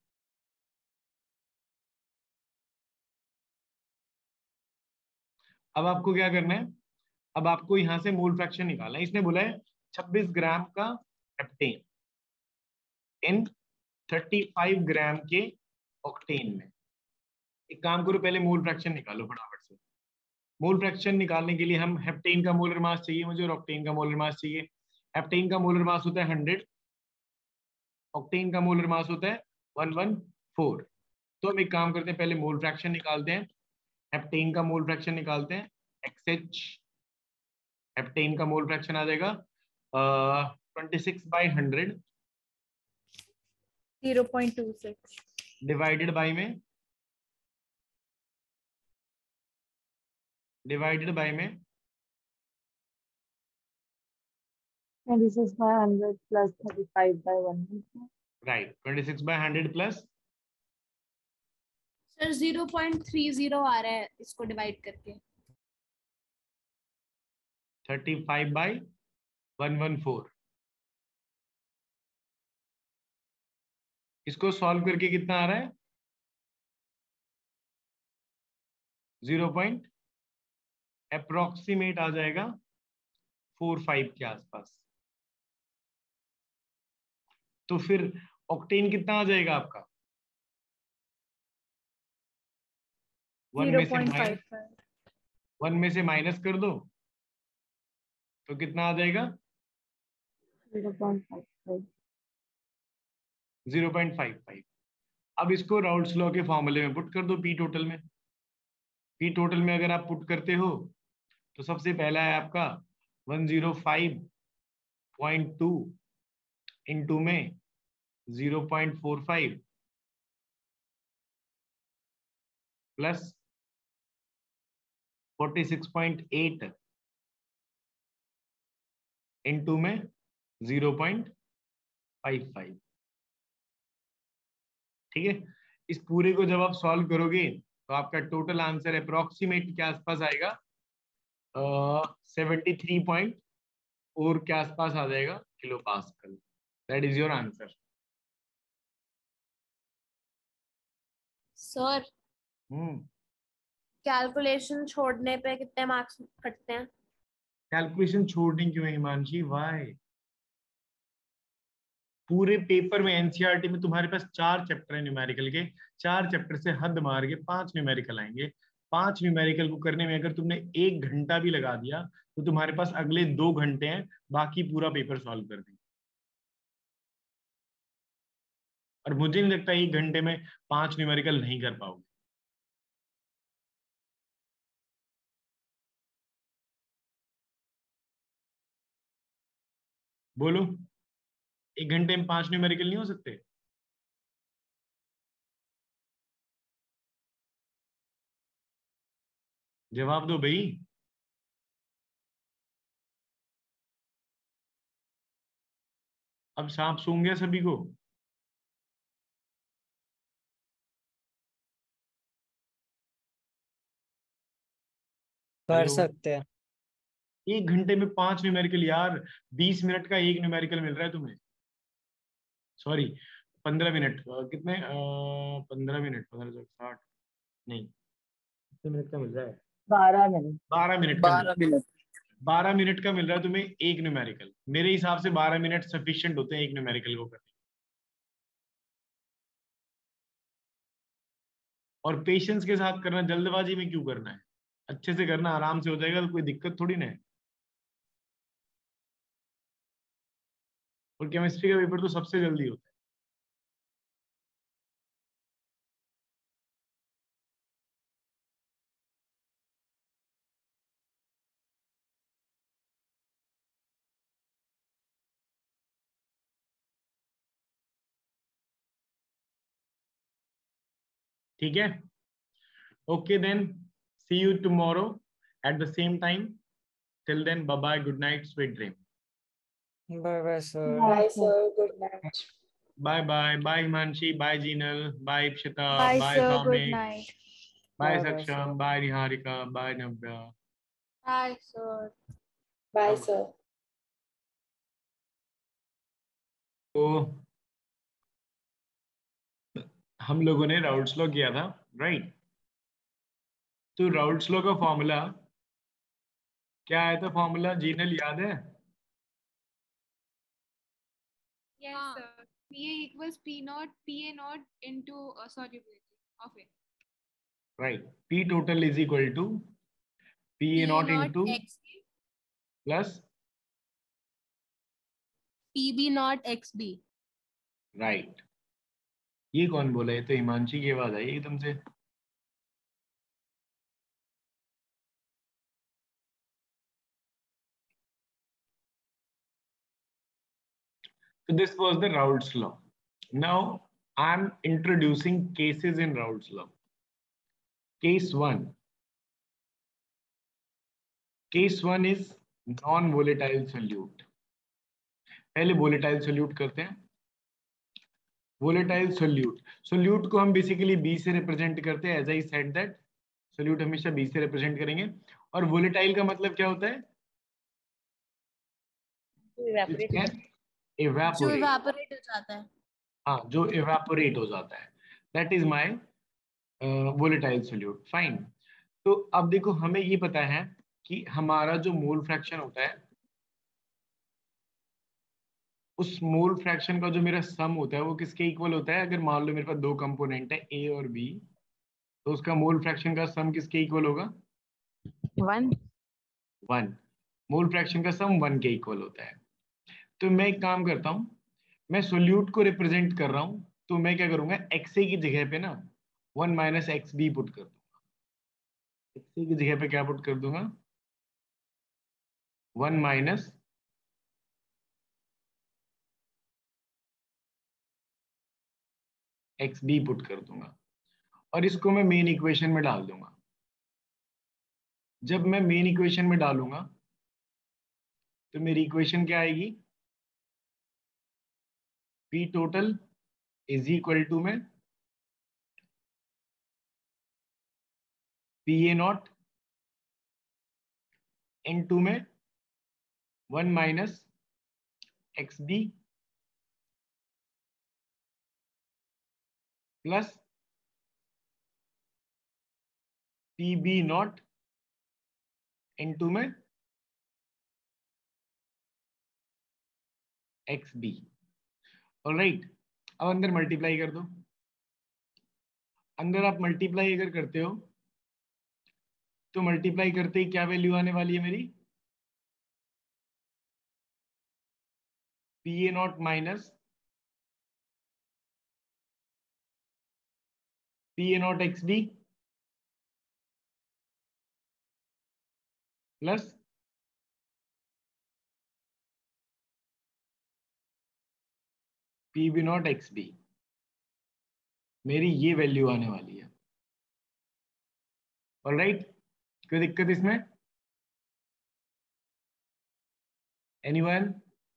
अब आपको क्या करना है? अब आपको यहां से मोल फ्रैक्शन निकालना है। इसने बोला है छब्बीस ग्राम का heptane in thirty five gram के ऑक्टेन में। एक काम करो, पहले मोल फ्रैक्शन निकालो फटाफट से। मोल फ्रैक्शन निकालने के लिए हम हेप्टेन का मोलर मास चाहिए मुझे और ऑक्टेन का मोलर मास चाहिए। हेप्टेन का मोलर मास होता है हंड्रेड, ऑक्टेन का मोलर मास होता है वन वन फोर। तो हम एक काम करते हैं, पहले मोल फ्रैक्शन निकालते हैं। हेप्टेन का मोल फ्रैक्शन निकालते हैं, एक्सएच। हेप्टेन का मोल फ्रैक्शन आ जाएगा twenty six by hundred zero point two six divided by में डिवाइडेड बाई में twenty-six by one hundred plus thirty-five by one hundred. Right, twenty six by hundred plus sir zero point three zero आ रहा है इसको divide करके। Thirty five by one one four. इसको solve करके कितना आ रहा है? जीरो पॉइंट अप्रोक्सीमेट आ जाएगा फोर फाइव के आसपास। तो फिर ऑक्टेन कितना आ जाएगा आपका? वन में से माइनस वन में से माइनस कर दो तो कितना आ जाएगा? zero point five five. Zero point five five. अब इसको राउल्स लॉ के फॉर्मूले में पुट कर दो, पी टोटल में। पी टोटल में अगर आप पुट करते हो तो सबसे पहला है आपका one zero five point two into में zero point four five plus forty six point eight into में जीरो पॉइंट फाइव फाइव। ठीक है, इस पूरे को जब आप सॉल्व करोगे तो आपका टोटल आंसर अप्रोक्सीमेट के आसपास आएगा, सेवेंटी थ्री पॉइंट फोर के आसपास आ जाएगा kilo pascal. That is your answer. Sir hmm calculation छोड़ने पे कितने मार्क्स कटते हैं? कैलकुलेशन छोड़ने क्यों है हिमांशी? वाई? पूरे पेपर में एनसीईआरटी में तुम्हारे पास चार चैप्टर है न्यूमेरिकल के, चार चैप्टर से हद मार के पांच न्यूमेरिकल आएंगे। पांच न्यूमेरिकल को करने में अगर तुमने एक घंटा भी लगा दिया तो तुम्हारे पास अगले दो घंटे हैं, बाकी पूरा पेपर सॉल्व कर देंगे। और मुझे नहीं लगता एक घंटे में पांच न्यूमेरिकल नहीं कर पाओगे। बोलो, एक घंटे में पांच न्यूमेरिकल नहीं हो सकते? जवाब दो भाई। अब सांप सूंघ गया सभी को। कर हेलो, सकते हैं। एक घंटे में पांच न्यूमेरिकल यार, बीस मिनट का एक न्यूमेरिकल मिल रहा है तुम्हें। सॉरी, पंद्रह मिनट अ, कितने, पंद्रह मिनट, पंद्रह साठ नहीं, कितने मिनट का मिल रहा है? बारह मिनट। बारह मिनट का मिल बारह मिनट बारह मिनट का मिल रहा है तुम्हें एक न्यूमेरिकल। मेरे हिसाब से बारह मिनट सफिशिएंट होते हैं एक न्यूमेरिकल को करने। और पेशेंस के साथ करना, जल्दबाजी में क्यों करना है? अच्छे से करना, आराम से हो जाएगा, तो कोई दिक्कत थोड़ी ना है। और केमिस्ट्री का पेपर तो सबसे जल्दी होता है। ठीक है, okay then, see you tomorrow at the same time. Till then, bye bye, good night, sweet dream. Bye bye sir. Bye sir, good night. Bye bye, bye Himanshi, bye Jinal, bye Ipsita, bye bye sir, good Samik, night. Bye bye bye Saksham, sir. Bye Niharika, bye Navya. Bye sir. Bye अब sir. तो हम लोगों ने Raoult's law किया था, right? तो Raoult's law का formula क्या आया था? फॉर्मूला जीनल याद है? Yes, हाँ, sir. P A equals P naught P A naught into uh, solubility of it. Right, P total is equal to P A P A naught naught into X B plus, P B naught X B. Right. ये कौन बोला? ये तो हिमांशी की आवाज आई एकदम से। So this was the Raoult's law. Now I am introducing cases in Raoult's law. Case one. Case one is non-volatile solute. पहले volatile solute करते हैं। Volatile solute. Solute को हम basically B से represent करते हैं। As I said that, solute हमेशा B से represent करेंगे। और volatile का मतलब क्या होता है? Which can जो evaporate. evaporate हो जाता है। हाँ, जो evaporate हो जाता है। That is my uh, volatile solute. Fine. तो अब देखो, हमें ये पता है कि हमारा जो मोल फ्रैक्शन होता है, उस मोल फ्रैक्शन का जो मेरा सम होता है वो किसके इक्वल होता है? अगर मान लो मेरे पास दो कंपोनेंट है ए और बी, तो उसका मोल फ्रैक्शन का सम किसके इक्वल होगा? वन। वन। मोल फ्रैक्शन का सम वन के इक्वल होता है। तो मैं एक काम करता हूं, मैं सोल्यूट को रिप्रेजेंट कर रहा हूं, तो मैं क्या करूंगा, एक्स ए की जगह पे ना one minus X B put कर दूंगा। एक्स ए की जगह पे क्या पुट कर दूंगा? One minus X B put कर दूंगा, और इसको मैं मेन इक्वेशन में डाल दूंगा। जब मैं मेन इक्वेशन में डालूंगा तो मेरी इक्वेशन क्या आएगी? P total is equal to में P A naught into में one minus X B plus P B naught into में एक्स बी। ऑलराइट, अब अंदर मल्टीप्लाई कर दो। अंदर आप मल्टीप्लाई अगर करते हो तो मल्टीप्लाई करते ही क्या वैल्यू आने वाली है मेरी? P A naught minus P A not X B plus P B not X B. मेरी ये वैल्यू आने वाली है। ऑलराइट, कोई दिक्कत इसमें? एनीवन?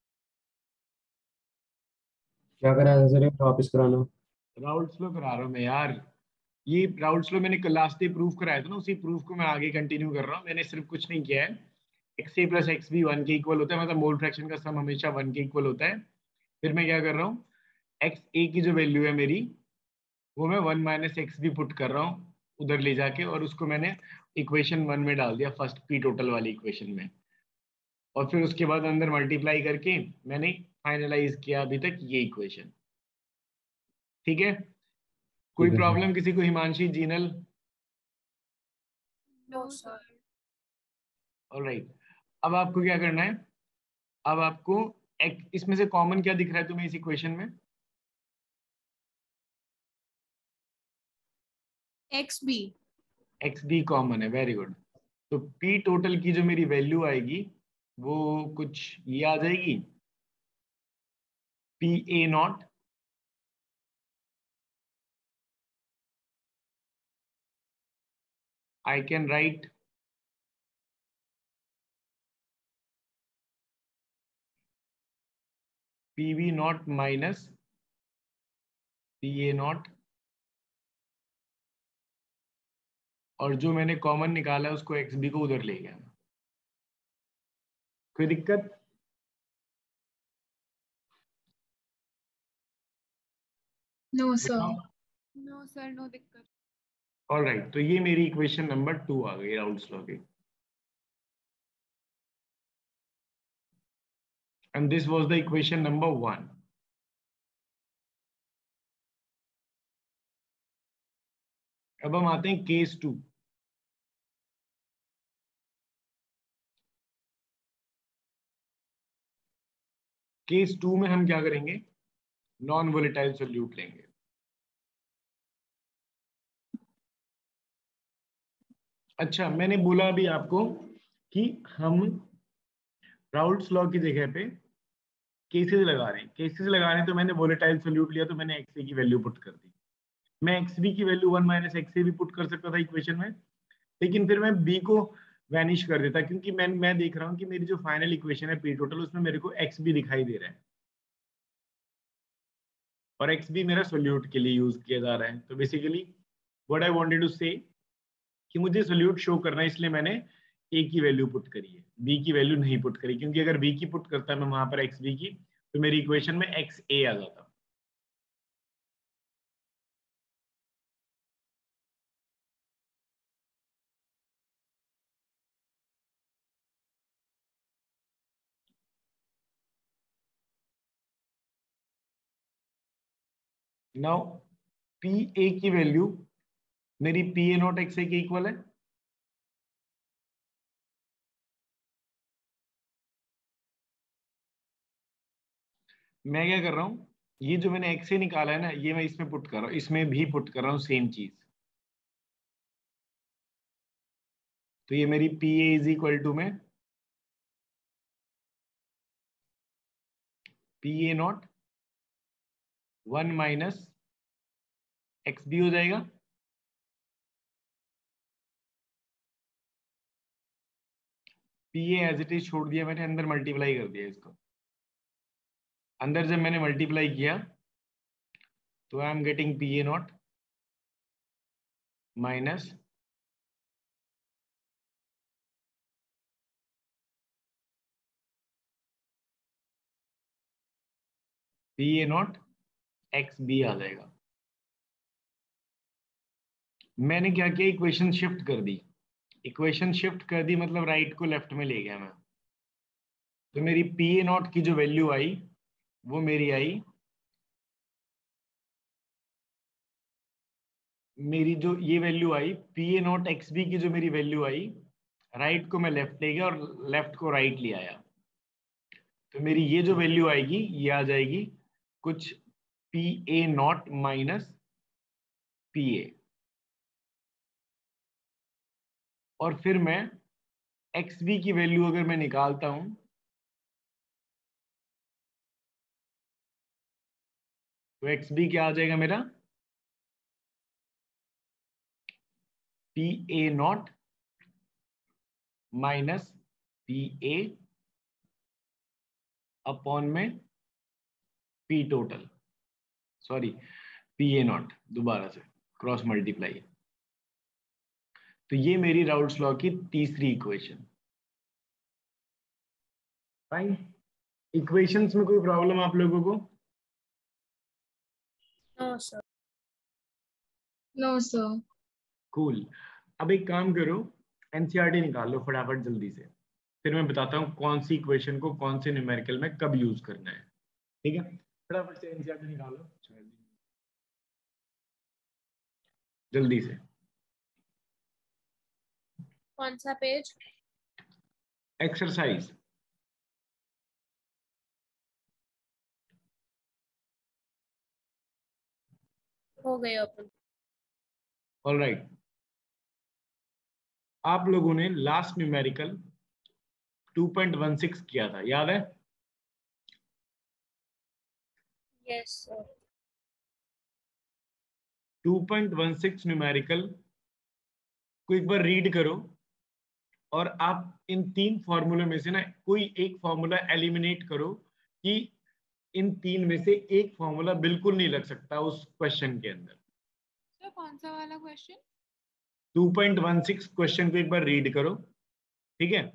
क्या करा है सर, वापस कराना? राउल्ट स्लो करा रहा हूँ मैं यार, ये राउल्ट स्लो मैंने लास्ट डे प्रूफ कराया था ना, उसी प्रूफ को मैं आगे कंटिन्यू कर रहा हूँ। मैंने सिर्फ कुछ नहीं किया है। X A plus X B one के इक्वल होता है, मतलब मोल फ्रैक्शन का सम हमेशा वन के इक्वल होता है। फिर मैं क्या कर रहा हूँ, एक्स ए की जो वैल्यू है मेरी, वो मैं one minus X B put कर रहा हूँ उधर ले जाके, और उसको मैंने इक्वेशन वन में डाल दिया, फर्स्ट पी टोटल वाली इक्वेशन में। और फिर उसके बाद अंदर मल्टीप्लाई करके मैंने फाइनलाइज किया अभी तक ये इक्वेशन। ठीक है, कोई ठीक है सर। प्रॉब्लम किसी को? Himanshi, Jinal? No, sir. Alright, अब आपको क्या करना है, अब आपको एक, इसमें से कॉमन क्या दिख रहा है तुम्हें इस इक्वेशन में? X B. X B common है, वेरी गुड। तो पी टोटल की जो मेरी वैल्यू आएगी वो कुछ ये आ जाएगी, P A naught I can write P B naught minus P A naught, और जो मैंने कॉमन निकाला है उसको एक्स बी को उधर ले गया। कोई दिक्कत? No, sir. बताओ। No, sir. No दिक्कत. ऑलराइट, तो ये मेरी इक्वेशन नंबर टू आ गई राउल्ट्स लॉ की, and this was the equation number one. अब हम आते हैं केस टू। केस टू में हम क्या करेंगे, नॉन वोलेटाइल सोल्यूट लेंगे। अच्छा, मैंने बोला अभी आपको कि हम राउल्ट्स लॉ की जगह पे केसेस लगा रहे हैं। केसेस लगा रहे हैं तो मैंने वोलेटाइल सोल्यूट लिया, तो मैंने एक्स ए की वैल्यू पुट कर दी। मैं एक्स बी की value one minus X A भी पुट कर सकता था इक्वेशन में, लेकिन फिर मैं बी को वैनिश कर देता, क्योंकि मैं मैं देख रहा हूँ कि मेरी जो फाइनल इक्वेशन है पी टोटल, उसमें मेरे को एक्स बी दिखाई दे रहा है, और एक्स बी मेरा सोल्यूट के लिए यूज किया जा रहा है। तो basically what I wanted to say कि मुझे सोल्यूट शो करना है, इसलिए मैंने ए की वैल्यू पुट करी है, बी की वैल्यू नहीं पुट करी, क्योंकि अगर बी की पुट करता मैं वहां पर एक्स बी की, तो मेरी इक्वेशन में एक्स ए आ जाता। नाउ पी ए की वैल्यू मेरी P A not X A के इक्वल है। मैं क्या कर रहा हूं, ये जो मैंने एक्स ए निकाला है ना, ये मैं इसमें पुट कर रहा हूं, इसमें भी पुट कर रहा हूं सेम चीज। तो ये मेरी P A is equal to में P A naught one minus X B हो जाएगा। P A as it is छोड़ दिया मैंने, अंदर मल्टीप्लाई कर दिया इसको। अंदर जब मैंने मल्टीप्लाई किया तो I am getting P A naught minus P A not X B आ जाएगा। मैंने क्या किया, इक्वेशन शिफ्ट कर दी। इक्वेशन शिफ्ट कर दी मतलब राइट को लेफ्ट में ले गया मैं। तो मेरी पी ए नॉट की जो वैल्यू आई वो मेरी आई, मेरी जो ये वैल्यू आई P A not X B की जो मेरी वैल्यू आई, राइट को मैं लेफ्ट ले गया और लेफ्ट को राइट ले आया। तो मेरी ये जो वैल्यू आएगी ये आ जाएगी कुछ P A naught minus P A, और फिर मैं एक्स बी की वैल्यू अगर मैं निकालता हूं तो एक्स बी क्या आ जाएगा मेरा, P A naught minus P A upon में P total, sorry P A naught, दोबारा से क्रॉस मल्टीप्लाई। तो ये मेरी राउल्स लॉ की तीसरी इक्वेशन। फाइन। इक्वेशंस में कोई प्रॉब्लम आप लोगों को? No sir. No sir. Cool. अब एक काम करो, एनसीईआरटी निकाल लो फटाफट जल्दी से, फिर मैं बताता हूँ कौन सी इक्वेशन को कौन से न्यूमेरिकल में कब यूज करना है। ठीक है, फटाफट से एनसीईआरटी निकालो जल्दी से। कौन सा पेज? एक्सरसाइज हो गए ओपन। ऑलराइट। आप लोगों ने last numerical two point one six किया था, याद है? Yes sir. Two point one six numerical को एक बार रीड करो और आप इन तीन फॉर्मूले में से ना कोई एक फॉर्मूला एलिमिनेट करो कि इन तीन में से एक फॉर्मूला बिल्कुल नहीं लग सकता उस क्वेश्चन के अंदर। सर कौन सा वाला question? Two point one six question को एक बार रीड करो, ठीक है?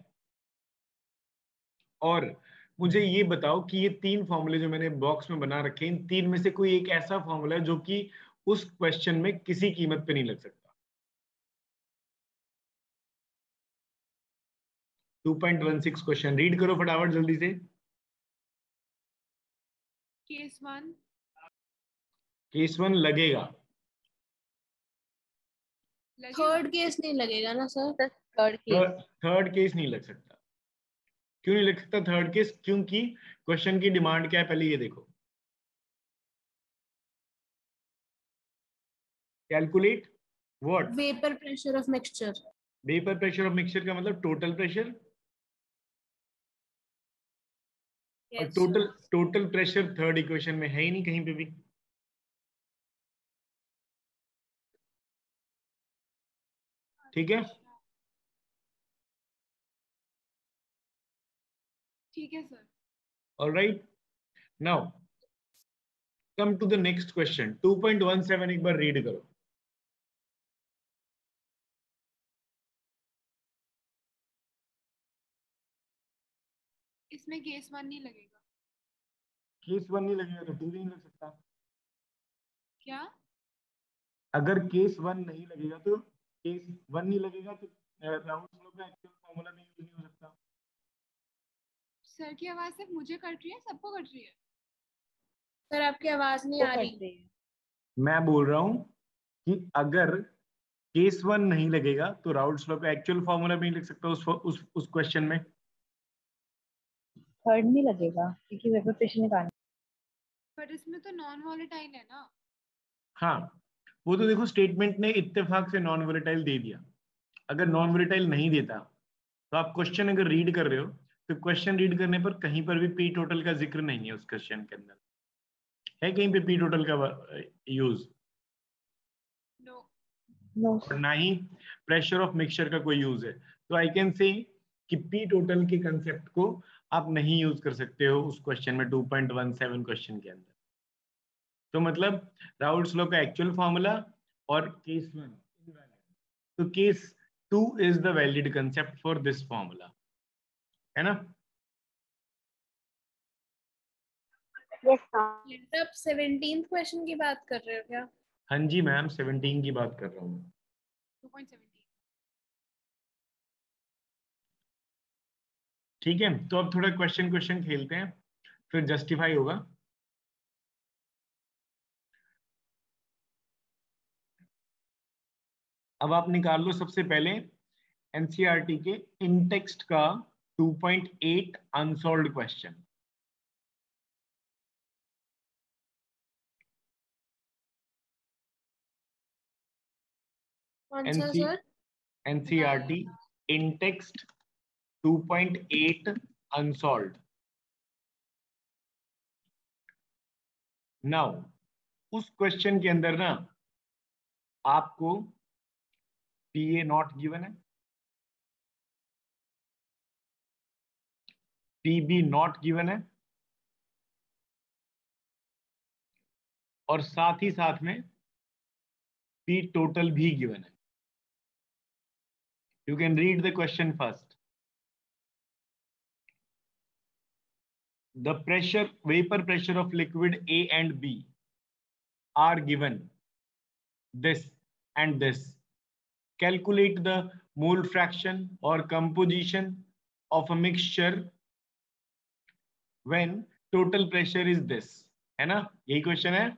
और मुझे ये बताओ कि ये तीन फॉर्मूले जो मैंने बॉक्स में बना रखे, इन तीन में से कोई एक ऐसा फॉर्मूला है जो कि उस क्वेश्चन में किसी कीमत पे नहीं लग सकता। Two point one six question read करो फटाफट जल्दी से। Case one. केस वन लगेगा। थर्ड केस नहीं लगेगा ना sir? Third case. Third case नहीं लग सकता। क्यों नहीं लग सकता थर्ड केस? क्योंकि क्वेश्चन की डिमांड क्या है पहले ये देखो। Calculate what? Vapour pressure of mixture. Vapour pressure of mixture का मतलब टोटल प्रेशर। और Yes, total sir. Total pressure third equation में है ही नहीं कहीं पे भी। ठीक है, ठीक है सर। Alright. Now come to the next question. Two point one seven एक बार रीड करो। इसमें केस वन नहीं लगेगा। केस वन नहीं लगेगा तो टू नहीं लग सकता। क्या? अगर केस वन नहीं लगेगा तो केस वन नहीं लगेगा तो राउल्स लॉ का एक्चुअल फॉर्मूला भी यूज नहीं हो सकता। सर की आवाज सिर्फ मुझे कट रही है, सबको कट रही है? सर आपकी आवाज नहीं आ रही। मैं बोल रहा हूं कि अगर केस वन नहीं लगेगा तो राउल्स लॉ का एक्चुअल फॉर्मूला भी नहीं लिख सकता उस उस उस क्वेश्चन में। थर्ड नहीं लगेगा क्योंकि वेपर प्रेशर निकालना। पर इसमें तो नॉन वॉलेटाइल है ना। हाँ, वो तो देखो स्टेटमेंट ने इत्तेफाक से नॉन वोलेटाइल दे दिया। अगर नॉन वोलेटाइल नहीं देता तो आप क्वेश्चन अगर रीड कर रहे हो तो क्वेश्चन रीड करने पर कहीं पर भी पी टोटल का जिक्र नहीं है उस क्वेश्चन के अंदर। है कहीं पे पी टोटल का यूज? नो। नो और ना ही प्रेशर ऑफ मिक्सचर का कोई यूज है। तो आई कैन से कि पी टोटल के कंसेप्ट को आप नहीं यूज कर सकते हो उस क्वेश्चन में, two point one seven question के अंदर। तो मतलब राउल्स लॉ का एक्चुअल फॉर्मूला और केस वन इनवैलिड, तो case two is the valid concept for this formula, है ना? Yes sir. आप सेवनटीन्थ क्वेश्चन की बात कर रहे हो क्या? हाँ जी मैम, सेवनटीन की बात कर रहा हूँ। Two point seventeen. ठीक है, तो अब थोड़ा क्वेश्चन क्वेश्चन खेलते हैं, फिर जस्टिफाई होगा। अब आप निकाल लो सबसे पहले एनसीईआरटी के इन टेक्स्ट का two point eight unsolved question. कौन सा sir? NCERT in text two point eight unsolved. Now उस क्वेश्चन के अंदर ना आपको पी ए नॉट गिवन है, पी बी नॉट गिवन है और साथ ही साथ में पी टोटल भी गिवन है. You can read the question first. The pressure, vapor pressure of liquid A and B are given this and this. Calculate the mole fraction or composition of a mixture when total pressure is this. है ना? यही question है.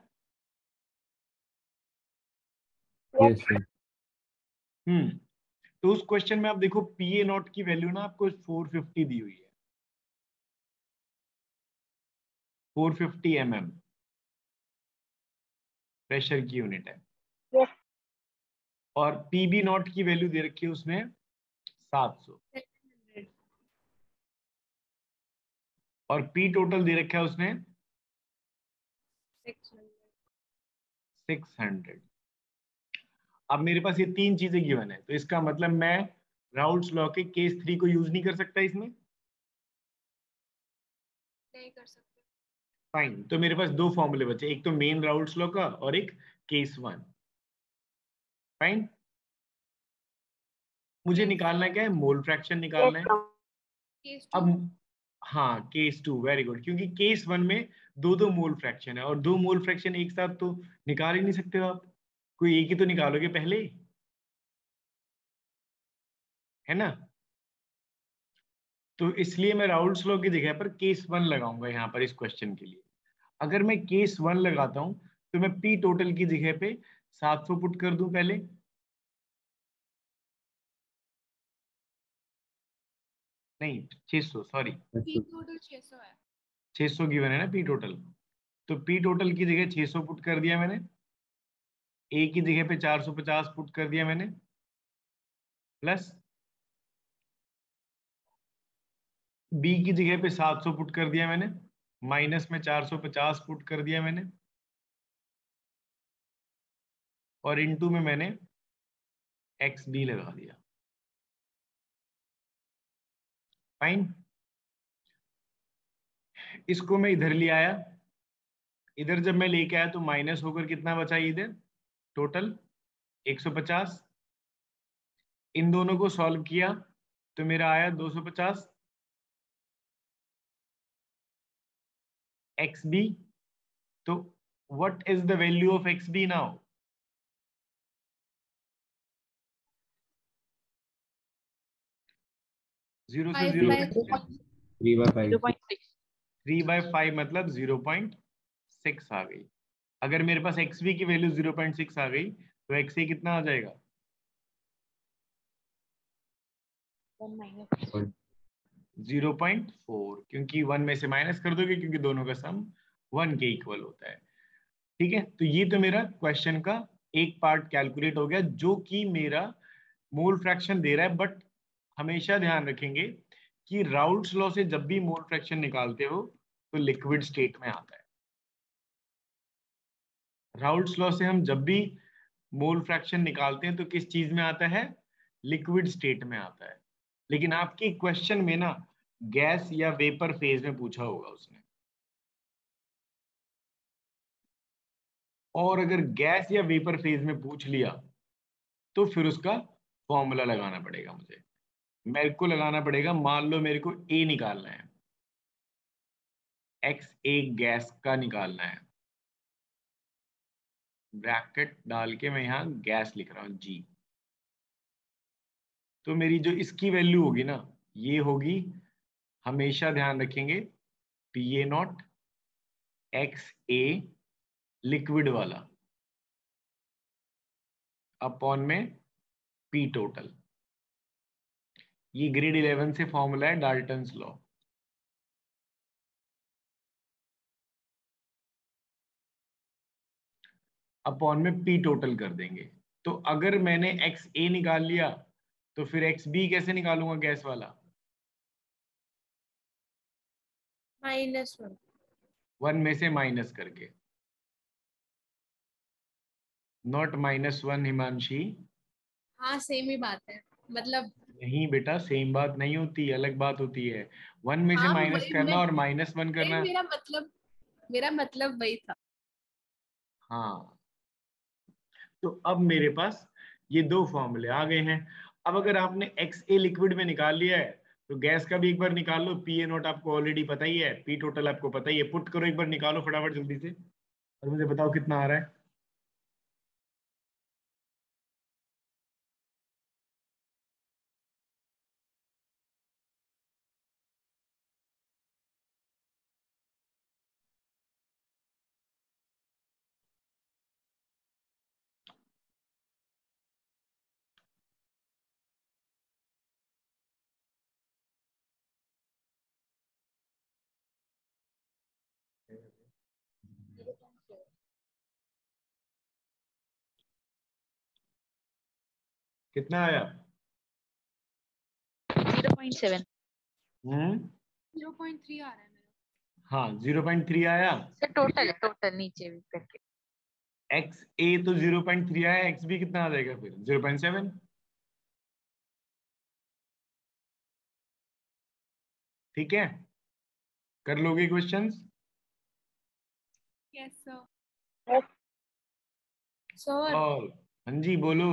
Yes sir. हम्म तो उस question में आप देखो P A naught की वैल्यू ना आपको फोर फिफ्टी दी हुई है. Four fifty m M pressure की यूनिट है. Yes. और पीबी नॉट की वैल्यू दे रखी है उसमें सात सौ और पी टोटल दे रखा है उसने सिक्स हंड्रेड. अब मेरे पास ये तीन चीजें गिवन है तो इसका मतलब मैं राउल्ट्स लॉ के केस थ्री को यूज नहीं कर सकता इसमें. नहीं कर सकते. फाइन. तो मेरे पास दो फॉर्मूले बचे, एक तो मेन राउल्ट्स लॉ का और एक केस वन. फाइन. मुझे निकालना क्या है? मोल फ्रैक्शन निकालना है. Case two. अब हाँ केस टू, वेरी गुड, क्योंकि केस वन में दो दो मोल फ्रैक्शन है और दो मोल फ्रैक्शन एक साथ तो निकाल ही नहीं सकते हो आप. कोई एक ही तो निकालोगे पहले, है ना? तो इसलिए मैं राउल्ट्स लॉ की जगह पर केस वन लगाऊंगा यहाँ पर इस क्वेश्चन के लिए. अगर मैं केस वन लगाता हूं तो मैं पी टोटल की जगह पे सात सौ पुट कर दूं पहले. नहीं छह सौ, सॉरी पी टोटल छह सौ है. छह सौ गिवन है ना पी टोटल. तो पी टोटल की जगह छह सौ पुट कर दिया मैंने. ए की जगह पे चार सौ पचास पुट कर दिया मैंने, प्लस बी की जगह पे सात सौ पुट कर दिया मैंने, माइनस में चार सौ पचास पुट कर दिया मैंने और इनटू में मैंने एक्स बी लगा दिया. फाइन. इसको मैं इधर ले आया. इधर जब मैं लेके आया तो माइनस होकर कितना बचा इधर टोटल एक सौ पचास. इन दोनों को सॉल्व किया तो मेरा आया दो सौ पचास एक्स बी. तो what is the value of X B now? Zero से zero three by five. Three by five मतलब जीरो पॉइंट सिक्स आ गई. अगर मेरे पास एक्स बी की वैल्यू जीरो पॉइंट सिक्स आ गई तो एक्स ए कितना आ जाएगा? जीरो पॉइंट फोर, क्योंकि वन में से माइनस कर दोगे क्योंकि दोनों का सम वन के इक्वल होता है. ठीक है. तो ये तो मेरा क्वेश्चन का एक पार्ट कैलकुलेट हो गया जो कि मेरा मोल फ्रैक्शन दे रहा है. बट हमेशा ध्यान रखेंगे कि राउल्ट्स लॉ से जब भी मोल फ्रैक्शन निकालते हो तो लिक्विड स्टेट में आता है. राउल्ट्स लॉ से हम जब भी मोल फ्रैक्शन निकालते हैं तो किस चीज में आता है? लिक्विड स्टेट में आता है. लेकिन आपके क्वेश्चन में ना गैस या वेपर फेज में पूछा होगा उसने. और अगर गैस या वेपर फेज में पूछ लिया तो फिर उसका फॉर्मूला लगाना पड़ेगा. मुझे मेरे को लगाना पड़ेगा, मान लो मेरे को ए निकालना है, एक्स ए गैस का निकालना है. ब्रैकेट डाल के मैं यहाँ गैस लिख रहा हूं जी. तो मेरी जो इसकी वैल्यू होगी ना ये होगी, हमेशा ध्यान रखेंगे, P A not X A liquid वाला अपॉन में पी टोटल. ये ग्रेड इलेवन से फॉर्मूला है डाल्टन्स लॉ. अपॉन में पी टोटल कर देंगे. तो अगर मैंने एक्स ए निकाल लिया तो फिर एक्स बी कैसे निकालूंगा गैस वाला? Minus one. वन में से माइनस करके. Naught minus one Himanshi. हाँ सेम ही बात है, मतलब नहीं बेटा, सेम बात नहीं होती, अलग बात होती है। वन में से हाँ, माइनस वही करना मैं- और माइनस वन नहीं, करना। मेरा मतलब मेरा मतलब वही था। हाँ, तो अब मेरे पास ये दो फॉर्मूले आ गए हैं। अब अगर आपने एक्स ए लिक्विड में निकाल लिया है तो गैस का भी एक बार निकाल लो। पी ए नोट आपको ऑलरेडी पता ही है, पी टोटल आपको पता ही है। पुट करो, एक बार निकालो फटाफट जल्दी से और मुझे बताओ कितना आ रहा है। कितना आया? Zero point seven. Hmm zero point three आ रहा है मेरा। हाँ, जीरो पॉइंट थ्री आया। सर टोटल टोटल नीचे भी करके। एक्स ए तो जीरो पॉइंट थ्री आया, एक्स बी कितना आ जाएगा फिर? Zero point seven. ठीक है, कर लोगे क्वेश्चंस? Yes sir. सर और हाँ जी बोलो।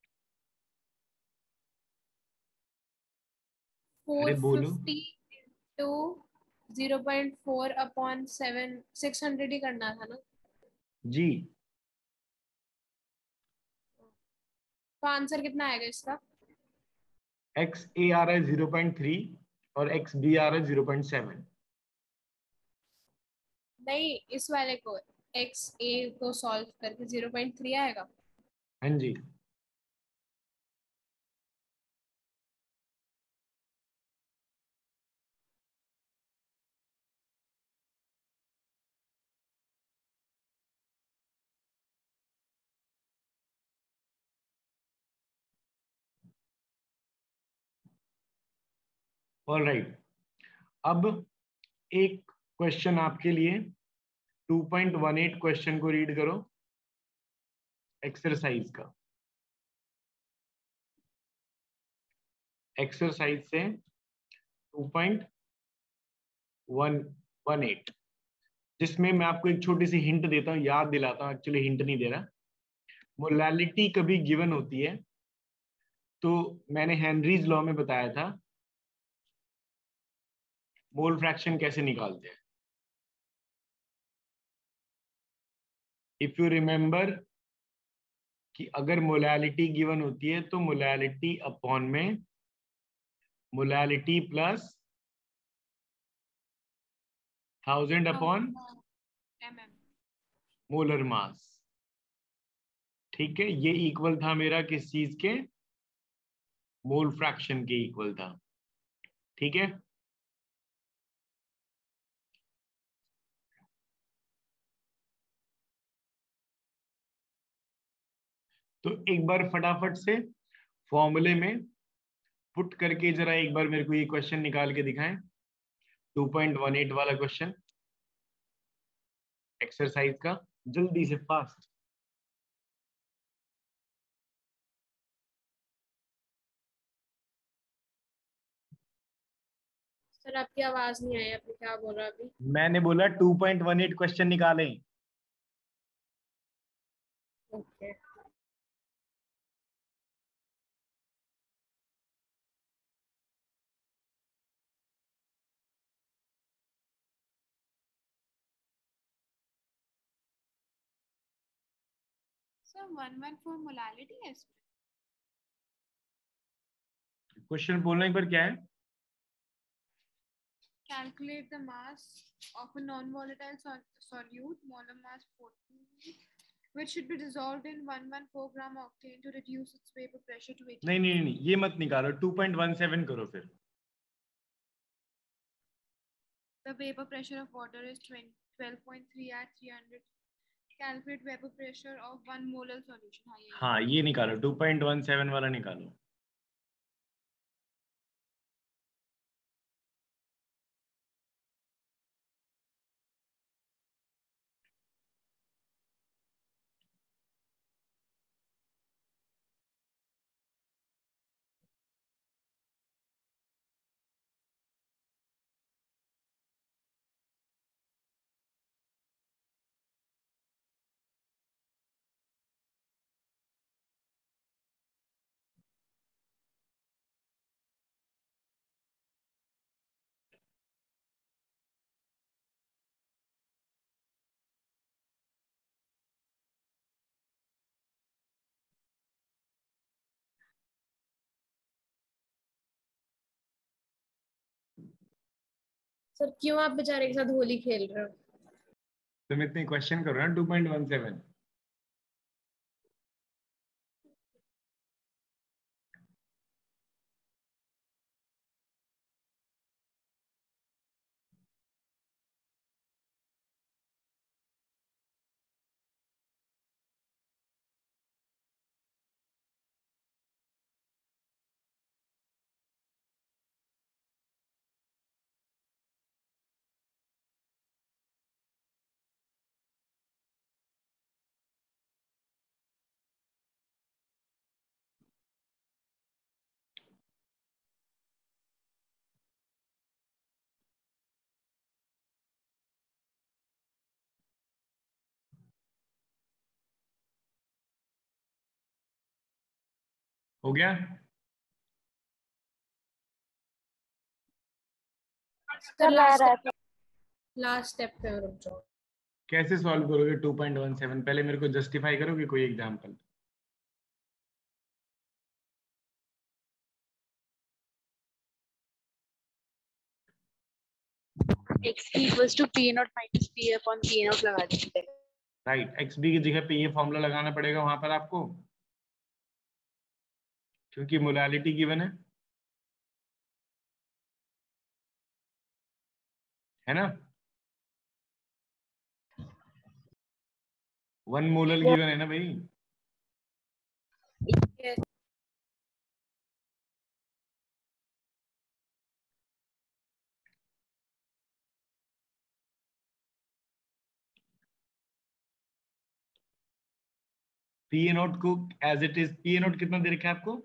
फोर अरे बोलो। Fifty two zero point four upon seven, six hundred ही करना था ना? जी, तो आंसर कितना आएगा इसका? एक्स ए आ रहा है जीरो पॉइंट थ्री और एक्स बी आ रहा है जीरो पॉइंट सेवन। नहीं, इस वाले को एक्स ए को सॉल्व करके जीरो पॉइंट थ्री आएगा। हाँ जी, ऑल राइट। अब एक क्वेश्चन आपके लिए, two point one eight question को रीड करो एक्सरसाइज का। एक्सरसाइज से two point one one eight, जिसमें मैं आपको एक छोटी सी हिंट देता हूँ, याद दिलाता हूँ, एक्चुअली हिंट नहीं दे रहा। मोलैलिटी कभी गिवन होती है तो मैंने हेनरीज लॉ में बताया था मोल फ्रैक्शन कैसे निकालते हैं। इफ यू रिमेंबर कि अगर मोलैलिटी गिवन होती है तो मोलैलिटी अपॉन में molality plus thousand upon M M. Molar mass. ठीक है, ये इक्वल था मेरा किस चीज के? मोल फ्रैक्शन के इक्वल था। ठीक है, तो एक बार फटाफट से फॉर्मूले में पुट करके जरा एक बार मेरे को ये क्वेश्चन निकाल के दिखाएं, टू पॉइंट वन एट वाला क्वेश्चन एक्सरसाइज का, जल्दी से फास्ट। सर आपकी आवाज नहीं आई, आपने क्या बोला अभी? मैंने बोला two point one eight question निकालें। Okay. Sir one one four molality है इसमें। क्वेश्चन बोलना एक बार क्या है? Calculate the mass of a non-volatile sol- solute, molar mass fourteen, which should be dissolved in one hundred fourteen gram octane to reduce its vapor pressure to eighty. नहीं नहीं नहीं, ये मत निकालो, टू पॉइंट वन सेवन करो फिर। The vapor pressure of water is twelve point three at three hundred. Calculate vapor pressure of one molar solution. हाँ, ये हाँ, ये निकालो, टू पॉइंट वन सेवन वाला निकालो। सर क्यों आप बेचारे के साथ होली खेल रहे हो? तुम इतने क्वेश्चन करो ना टू पॉइंट वन सेवन। हो गया? लास्ट स्टेप पे रुक जाओ। कैसे सॉल्व करोगे टू पॉइंट वन सेवन? पहले मेरे को जस्टिफाई करोगे कोई example? x equals to p naught minus p upon p naught लगा देते हैं। राइट, एक्स बी की जगह पे ये फॉर्मूला लगाना पड़ेगा वहां पर आपको, क्योंकि मोलालिटी गिवन है है ना? वन मोलर गिवन है ना भाई? पी ए नोट को as it is, P A naught कितना दे रखा है आपको?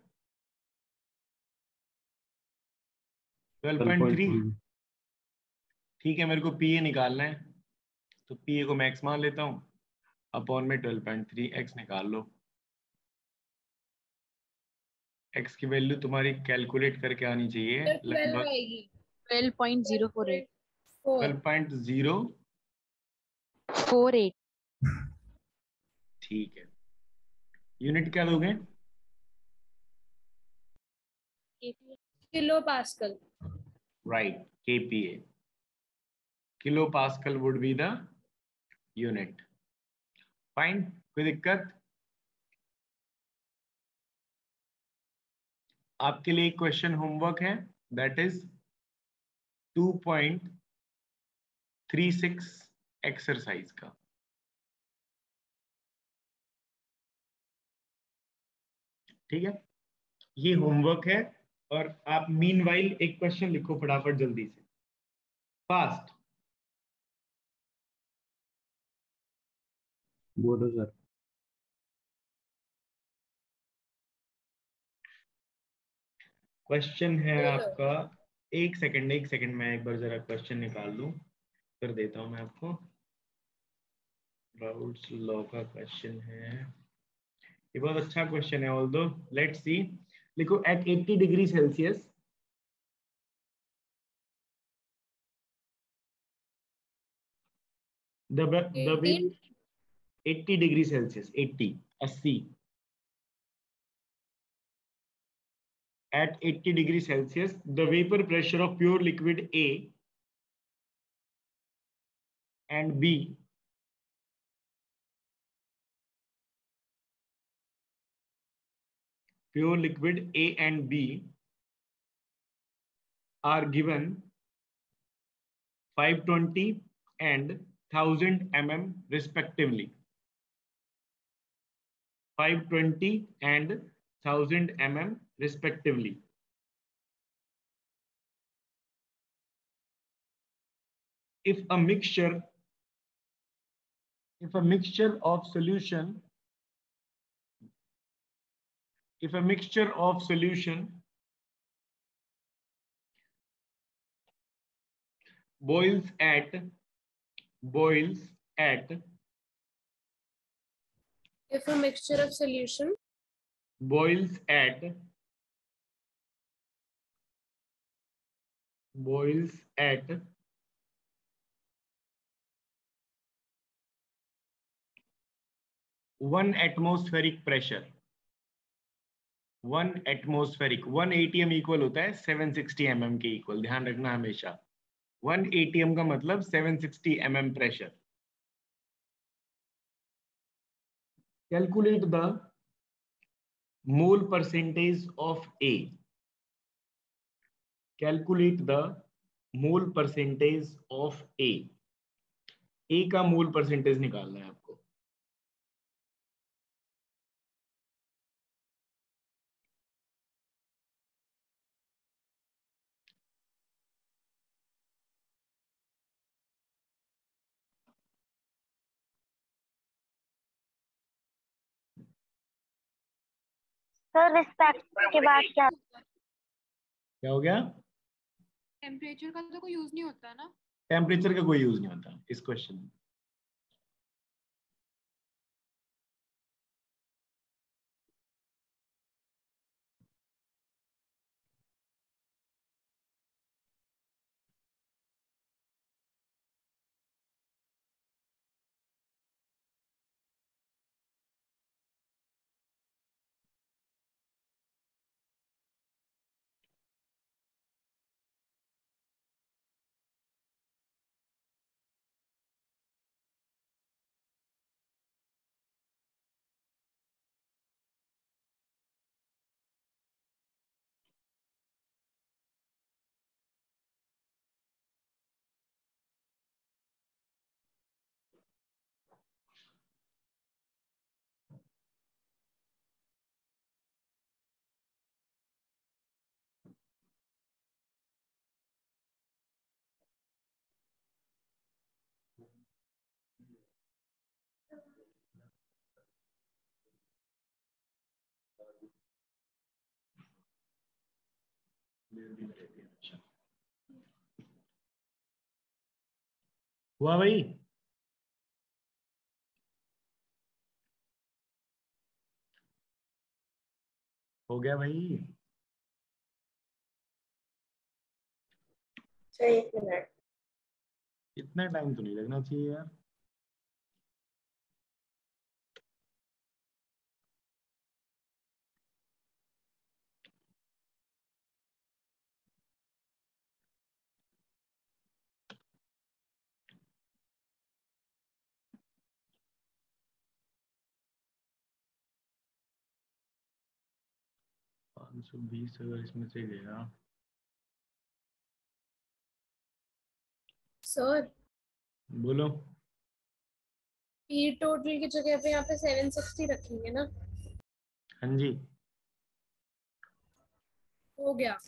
Twelve point three. ठीक है, मेरे को पी ए निकालना है, तो पी ए को मैं एक्स मान लेता हूं, अपॉन में ट्वेल्व पॉइंट थ्री, एक्स निकाल लो। एक्स की वैल्यू तुम्हारी कैलकुलेट करके आनी चाहिए लगभग twelve point zero four eight. Twelve point zero four eight. ठीक है, यूनिट क्या दोगे? Kilo pascal. Right, kPa, kilo pascal would be the unit. Fine, कोई दिक्कत? आपके लिए एक क्वेश्चन होमवर्क है, that is two point three six exercise का। ठीक है, ये होमवर्क है, और आप मीनवाइल एक क्वेश्चन लिखो फटाफट जल्दी से, फास्ट। बोलो सर। क्वेश्चन है आपका, एक सेकंड एक सेकंड मैं एक बार जरा क्वेश्चन निकाल लूं, कर देता हूं मैं आपको। राउल्ट्स लॉ का क्वेश्चन है, ये बहुत अच्छा क्वेश्चन है। ऑल्दो लेट्स सी, लिखो at eighty degree Celsius the the eighty degree Celsius, eighty अस्सी, at eighty degree Celsius, the vapor pressure of pure liquid A and B pure liquid A and B are given five twenty and one thousand millimeters respectively. five twenty and one thousand millimeters respectively. If a mixture if a mixture of solution if a mixture of solution boils at boils at if a mixture of solution boils at boils at one atmospheric pressure, one atmospheric, one ATM equal होता है seven sixty MM के इक्वल, ध्यान रखना हमेशा। One ATM का मतलब seven sixty M M pressure. Calculate the mole percentage of A. Calculate the mole percentage of A. A का मोल परसेंटेज निकालना है आपको. सर रिस्पेक्ट के बाद क्या? क्या हो गया? टेम्परेचर का तो कोई यूज नहीं होता ना. टेम्परेचर का कोई यूज नहीं होता इस क्वेश्चन में. हुआ भाई? हो गया भाई? एक मिनट. इतना टाइम तो नहीं लगना चाहिए यार. पाँच सौ बीस अगर इसमें से गया. सर बोलो. पी टोटल की जगह पे यहाँ पे सेवन सिक्सटी रखेंगे ना. हाँ जी. हो गया.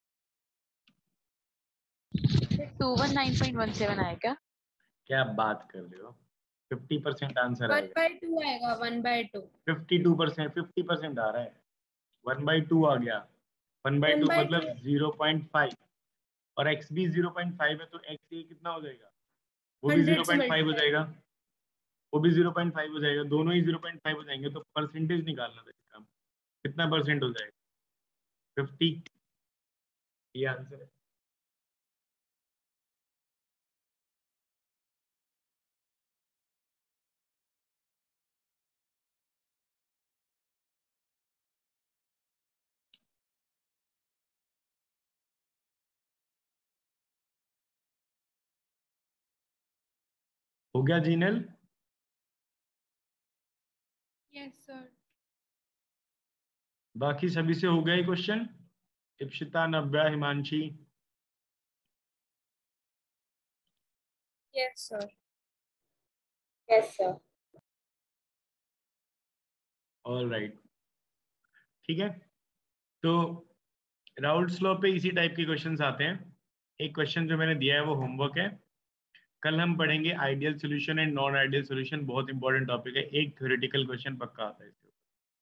Two one nine point one seven आया क्या? क्या बात कर रहे हो? फिफ्टी परसेंट आंसर वन आएगा. बाय टू आएगा. One by two. Fifty two percent fifty percent आ रहा है. वन बाई टू आ गया. वन बाई टू मतलब जीरो पॉइंट फाइव और एक्स भी जीरो पॉइंट फाइव है तो एक्स ये कितना हो जाएगा? वो भी जीरो पॉइंट फाइव हो जाएगा. वो भी जीरो पॉइंट फाइव हो जाएगा. दोनों ही जीरो पॉइंट फाइव हो जाएंगे. तो परसेंटेज निकालना था इसका. कितना परसेंट हो जाएगा? फिफ्टी. ये आंसर है. हो गया जीनल? Yes sir. बाकी सभी से हो गया ये question? Ipsita, Navya, Himanshi? Yes sir. Yes sir. All right. ठीक है. तो राउल्ट्स लॉ पे इसी टाइप के क्वेश्चंस आते हैं. एक क्वेश्चन जो मैंने दिया है वो होमवर्क है. कल हम पढ़ेंगे ideal solution and non ideal solution. बहुत इंपॉर्टेंट टॉपिक है. एक थ्योरेटिकल क्वेश्चन पक्का आता है इसके ऊपर.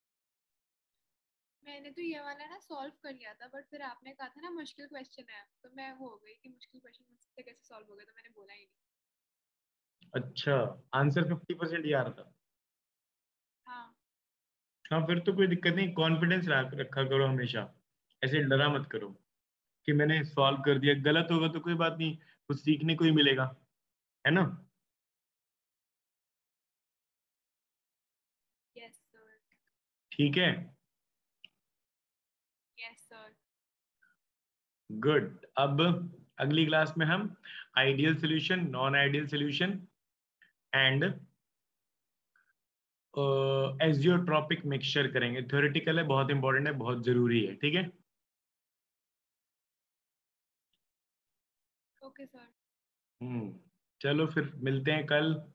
मैंने तो ये वाला ना सॉल्व कर लिया था बट फिर आपने कहा था ना मुश्किल क्वेश्चन है तो मैं वो हो गई कि मुश्किल क्वेश्चन मुझसे कैसे सॉल्व होगा तो मैंने बोला ही नहीं. अच्छा, आंसर फिफ्टी परसेंट ही आ रहा था. हाँ. हाँ, फिर तो कोई दिक्कत नहीं. कॉन्फिडेंस रखा करो हमेशा. ऐसे डरा मत करो कि मैंने सॉल्व कर दिया. गलत होगा तो कोई बात नहीं, कुछ सीखने को ही मिलेगा, है ना? Yes sir. ठीक है. Yes sir. गुड. अब अगली क्लास में हम ideal solution, non ideal solution and azeotropic mixture करेंगे। थ्योरेटिकल है, बहुत इंपॉर्टेंट है, बहुत जरूरी है, ठीक है। Okay sir. हम्म चलो फिर मिलते हैं कल।